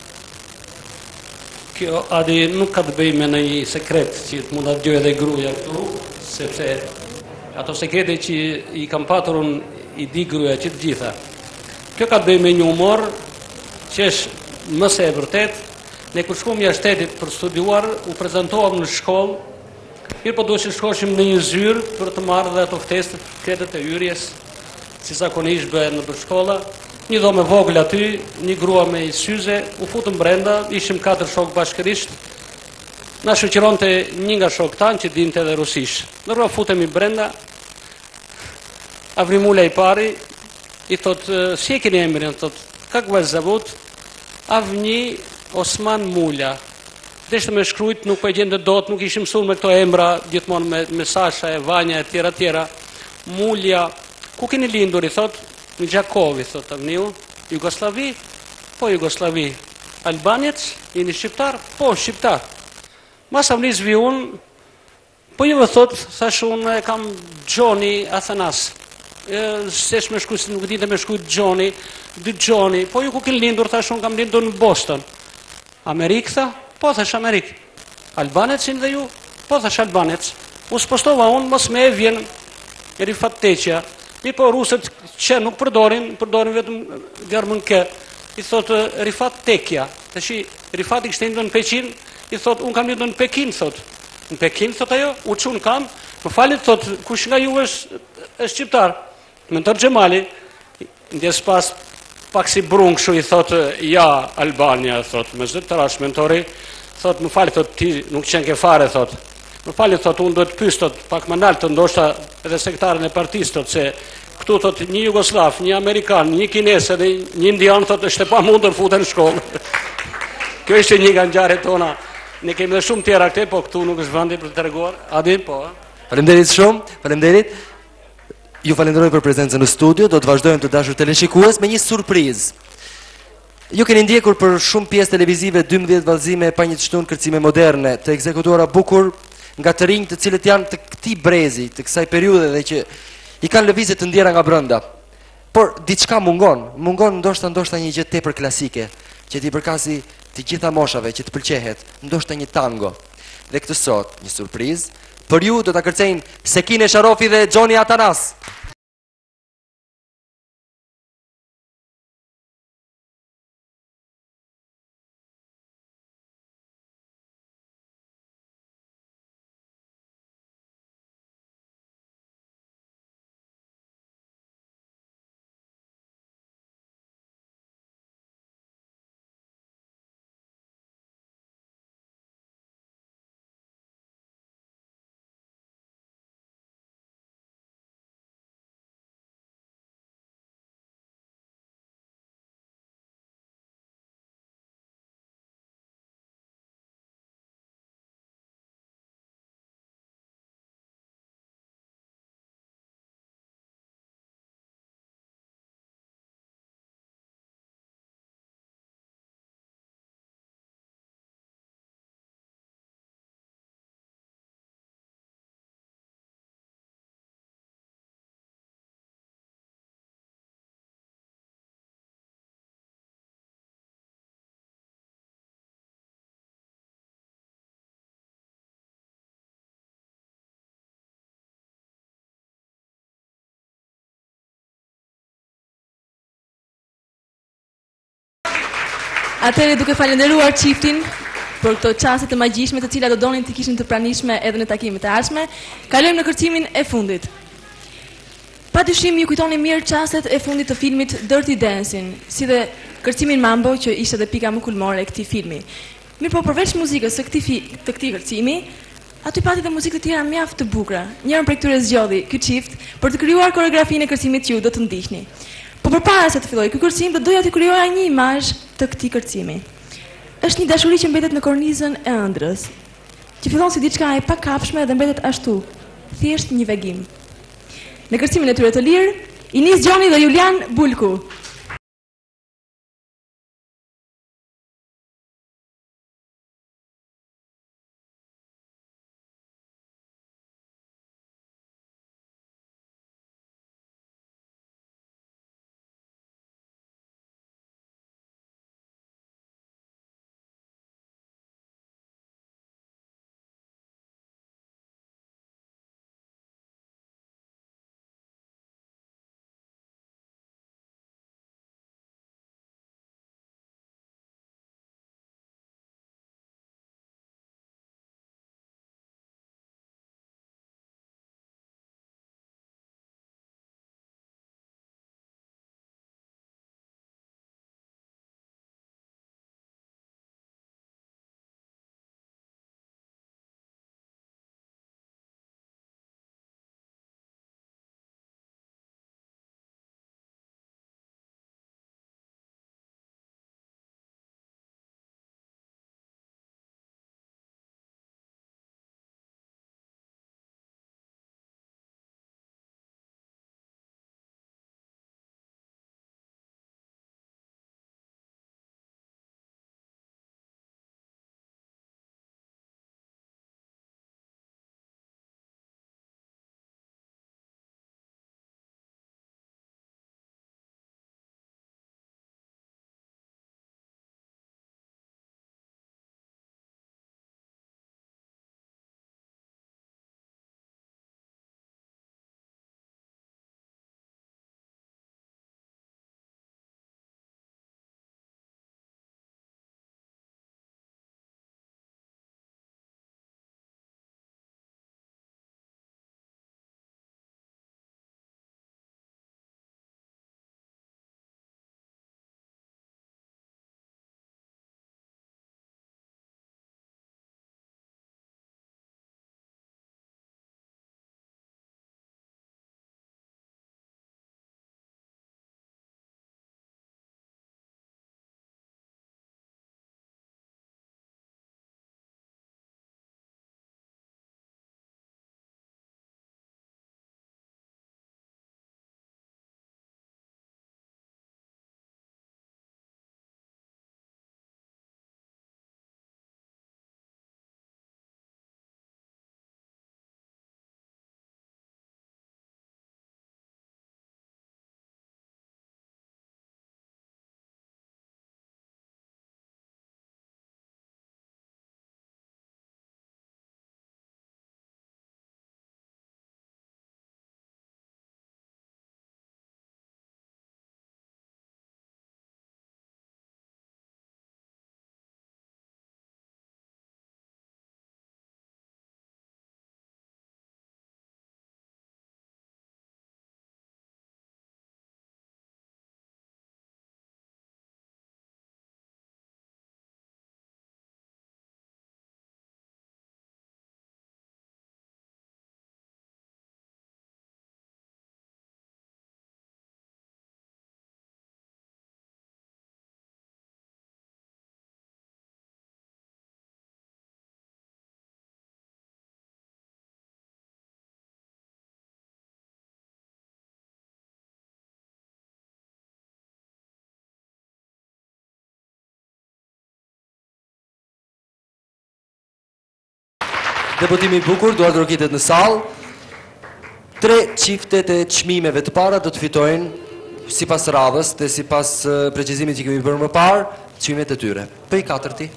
Kjo Adi nuk ka të bëjë me një sekret që të mund ta dëgjojë edhe gruaja këtu, sepse ato sekrete që i kam patur unë i di gruaja që të gjitha. Kjo ka të bëjë me një humor që është më së vërtet. Ne kur shkuam jashtë shtetit për studiuar, u prezantoam në shkollë, mirë po duhet që shkoshim në një zyrë për të marrë dhe ato ftesë, kretet e hyrjes, si zakonisht bëhen në shkolla. Një dhomë e vogël aty, një grua me syze, u futëm brenda, ishim 4 shokë bashkërisht. Na shoqëronte një nga shokët tanë që dinte edhe rusisht. Ndërkohë futemi brenda. Avrimula i pari i thot, si e keni emrin? Thot, kak vas zavut? Avni Osman Mulja. Deshte me shkrujt, nuk po e gjende dot, nuk ishim mësuar me këto emra, gjithmonë me Sasha, e Vanja, e tjera. Mulja, ku keni lindur? I thot, në Gjakovi, thot avniu. Jugoslavi? Po Jugoslavi. Albanec? Jeni shqiptar? Po shqiptar. Mas avnis vi unë, po ju më thot, thash unë e kam Gjoni Athanas. Sesh me shkujt, nuk dite me shkujt Gjoni, dy Gjoni, po ju ku keni lindur? Thash unë kam lindur në Boston. Amerikë, tha? Po, thash Amerikë. Albanecin dhe ju? Po, thash Albanec. U spostova unë, mos me e vjen e Rifat Teqja. Mi po rusët që nuk përdorin vetëm gërmën kë. I thot Rifat Tekja. Të shi, Rifat i kështë lindur në Peqin, i thot, unë kam lindur në Pekin, thot. Në Pekin, thot ajo, u qunë kam, më falit, thot, kush nga ju është shqiptar? Mentor Gjemali, ndjes pas pak si brung kështu i thot, ja, Albania, thot, me zë të rash, mentori, thot, më falit, thot, ti nuk qenë ke fare, thot. Më falit, thot, unë do të pysë, thot, pak më naltë, ndoshta edhe sektarën e partisë, thot, se këtu, thot, një Jugoslav, një Amerikan, një Kines, edhe një Indian, thot, është e pa mundër futen në shkollë. Kjo ishte një nga ngjarjet tona. Ne kemi dhe shumë tjera këte, po këtu nuk është vendi për të treguar. Adi, po. Faleminderit shumë, faleminderit. Ju falenderoj për prezencën në studio, do të vazhdojmë të dashur teleshikues me një surprizë. Ju keni ndjekur për shumë pjesë televizive 12 vallëzime pa një çtun kërcime moderne, të ekzekutuara bukur nga të rinj të cilët janë të këtij brezi, të kësaj periudhe dhe që i kanë lëvizje të ndjera nga brenda. Por diçka mungon ndoshta një gjë tepër klasike, që t'i përkasi të gjitha moshave që të pëlqehet, ndoshta një tango. Dhe këtë sot, një surprizë, për ju do ta kërcejnë Sekine Sharofi dhe Gjoni Atanas. Atëherë duke falenderuar çiftin për këto çaste të magjishme të cilat do donin të kishin të pranishme edhe në takimet e ardhshme, kalojmë në kërcimin e fundit. Padyshim ju kujtoni mirë çastet e fundit të filmit Dirty Dancing, si dhe kërcimin Mambo që ishte edhe pika më kulmore e këtij filmi. Mirë po, përveç muzikës të këtij kërcimi, aty pati dhe muzikë të tjera mjaft të bukura. Njërin prej këtyre zgjodhi ky çift për të krijuar koreografinë e kërcimit që ju do të ndihni. Po përpara se të fillojë ky kërcim, do doja të krijoja një imazh të këtij kërcimi. Është një dashuri që mbetet në kornizën e ëndrrës, që fillon si diçka e pakapshme dhe mbetet ashtu, thjesht një vegim. Në kërcimin e tyre të lirë, i nis Gjoni dhe Julian Bulku. Debutimi i bukur, duar drogitet në sallë. 3 çiftet e çmimeve të para do të fitojnë sipas radhës dhe sipas precizimit që kemi bërë më parë, çmimet e tyre. Për i katërti,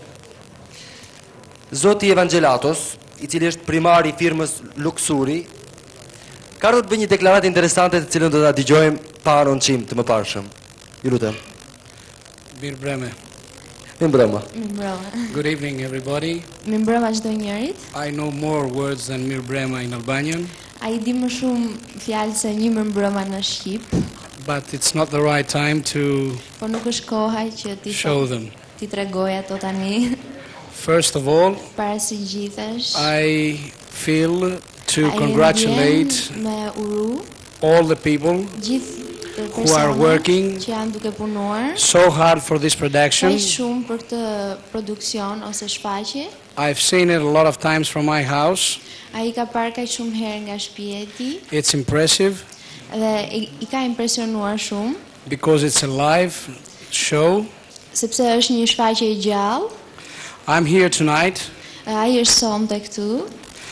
Zoti Evangelatos, i cili është primari i firmës Luxuri, ka ardhur të bëjë një deklaratë interesante të cilën do ta dëgjojmë pa anon çim të mëparshëm. Ju lutem. Mirë breme. Mirëmbrëma. Mirëmbrëma. Good evening, everybody. Mirëmbrëma çdo njërit. I know more words than mirëmbrëma in Albanian, Ai di më shumë fjalë se një mirëmbrëma në shqip, but it's not the right time to por nuk është koha që show them. ti tregoj ato tani. First of all, Para së gjithësh, I feel to ai congratulate ndjen me uru all the people gjithë who are working që janë duke punuar so hard for this production. kaq shumë për këtë produksion ose shfaqje. I've seen it a lot of times from my house. Ai ka parë kaq shumë herë nga shtëpia e tij It's impressive dhe i ka impresionuar shumë because it's a live show. sepse është një shfaqje e gjallë. I'm here tonight Ai është sonte këtu,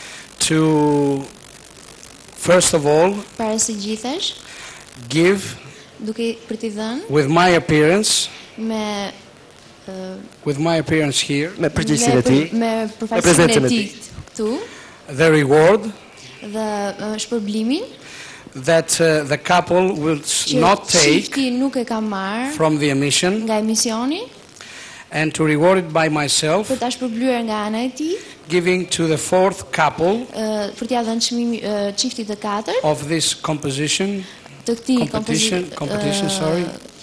to, first of all, para së gjithësh, give duke për t'i dhënë with my appearance, me with my appearance here, Me përgjegjësinë e tij. me përfaqësinë e tij këtu the reward dhe shpërblimin that the couple will që not take çifti nuk e ka marrë from the emission, nga emisioni, and to reward it by myself, për ta shpërblyer nga ana e tij, giving to the fourth couple për t'ia dhënë çmimi çiftit të katërt of this composition, të këtij competition, sorry,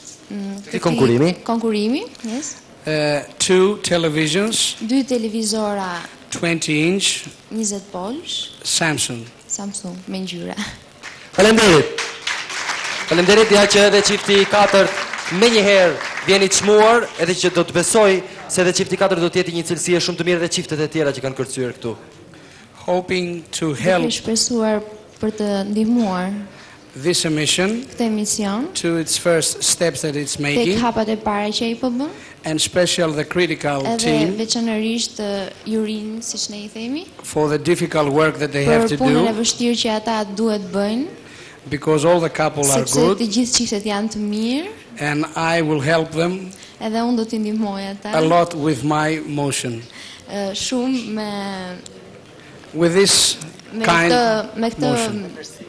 konkurimi, yes. 2 televisions, 2 televizora 20 inch 20 polsh Samsung. Samsung me ngjyra. Faleminderit. Faleminderit ja që edhe çifti i katërt më njëherë vjen i çmuar, edhe që do të besoj se edhe çifti i katërt do të jetë një cilësi shumë të mirë dhe çiftet e tjera që kanë kërcyer këtu. Hoping to Duke help shpresuar për të ndihmuar this emission këtë emision to its first steps that it's tek making, hapat e para që ai po bën, and special the critical edhe team veçanërisht jurin, siç ne i themi, for the difficult work that they have për to punën e do, vështirë që ata duhet bëjnë, because all the couple are sepse të good, gjithë çiftet janë të mirë, and I will help them edhe unë do t'i ndihmoj ata a lot with my motion. shumë me With this kind me këtë motion.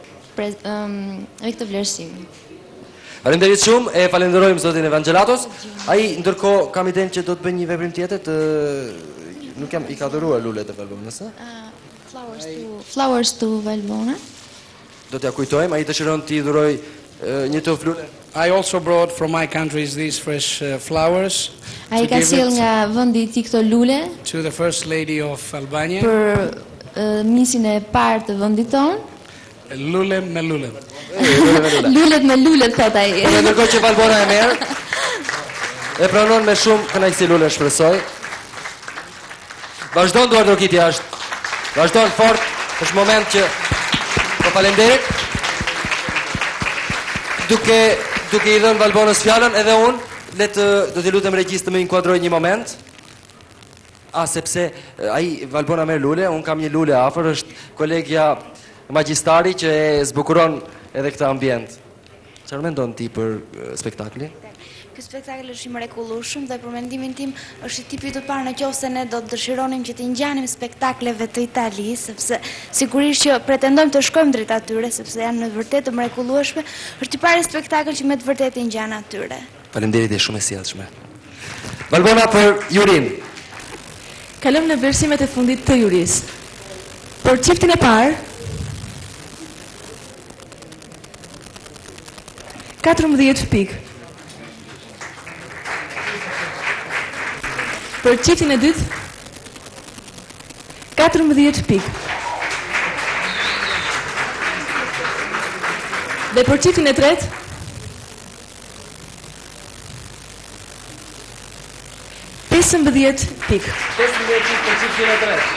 me këtë vlerësim. Faleminderit shumë, e falenderojmë zotin Evangelatos. Ai ndërkohë kam idenë që do të bëj një veprim tjetër të nuk jam i ka dhuruar lulet e Valbonës, ë? Flowers to Valbona. Do t'ja kujtojmë, ai dëshiron t'i dhuroj një tuf lule. I also brought from my countries these fresh flowers Ai to ka give sjell it nga vendi i tij këto lule to the first lady of Albania. për misin e parë të vendit ton. Lule me lule. Lulet me lulet, thot ai. Unë ndërkohë që Valbona e merr, e pranon me shumë kënaqësi lule, shpresoj. Vazhdon Duar Dorkiti jashtë. Vazhdon fort, është moment që po falenderit. Duke i dhënë Valbonës fjalën, edhe unë do t'i lutem regjist të më inkuadroj një moment. Sepse ai Valbona merr lule, unë kam një lule afër, është kolegja magjistari që e zbukuron edhe këtë ambient. Çfarë mendon ti për spektaklin? Ky spektakël është i mrekullueshëm dhe për mendimin tim është i tipi të parë nëse ne do të dëshironim që të ngjanim spektakleve të Italisë, sepse sigurisht që pretendojmë të shkojmë drejt atyre, sepse janë në vërtet të mrekullueshme, është i pari spektakël që me të vërtetë i ngjan atyre. Faleminderit, e shumë e sjellshme. Valbona për jurin. Kalojmë në vlerësimet e fundit të jurisë. Për çiftin e parë 14 pikë. Për çiftin e dytë 14 pikë. Dhe për çiftin e tretë 15 pikë. 15 pikë për çiftin e tretë.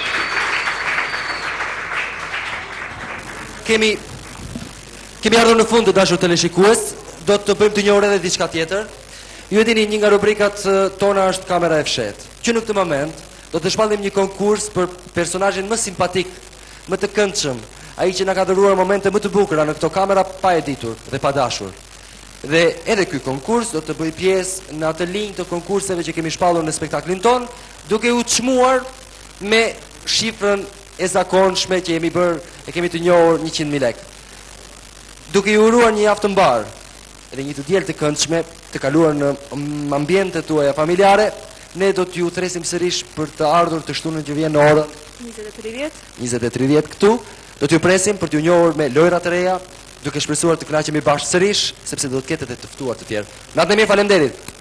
Kemi ardhur në fund të dashur teleshikues, do të bëjmë të njohur edhe diçka tjetër. Ju e dini, një nga rubrikat tona është Kamera e fshehtë, që në këtë moment do të shpallim një konkurs për personazhin më simpatik, më të këndshëm, ai që na ka dhuruar momente më të bukura në këto kamera pa e ditur dhe pa dashur. Dhe edhe ky konkurs do të bëj pjesë në atë linjë të konkurseve që kemi shpallur në spektaklin ton, duke u çmuar me shifrën e zakonshme që e kemi të njohur 100.000 lekë. Duke ju uruar një javë të mbar dhe një të diel të këndshme, të kaluar në ambientet tuaja familjare, ne do t'ju thresim sërish për të ardhur të shtunën që vjen në orën 20:30 këtu. Do t'ju presim për t'ju njohur me lojra të reja, duke shpresuar të kënaqemi bashkë sërish, sepse do të ketë edhe të ftuar të tjerë. Natën e mirë, faleminderit.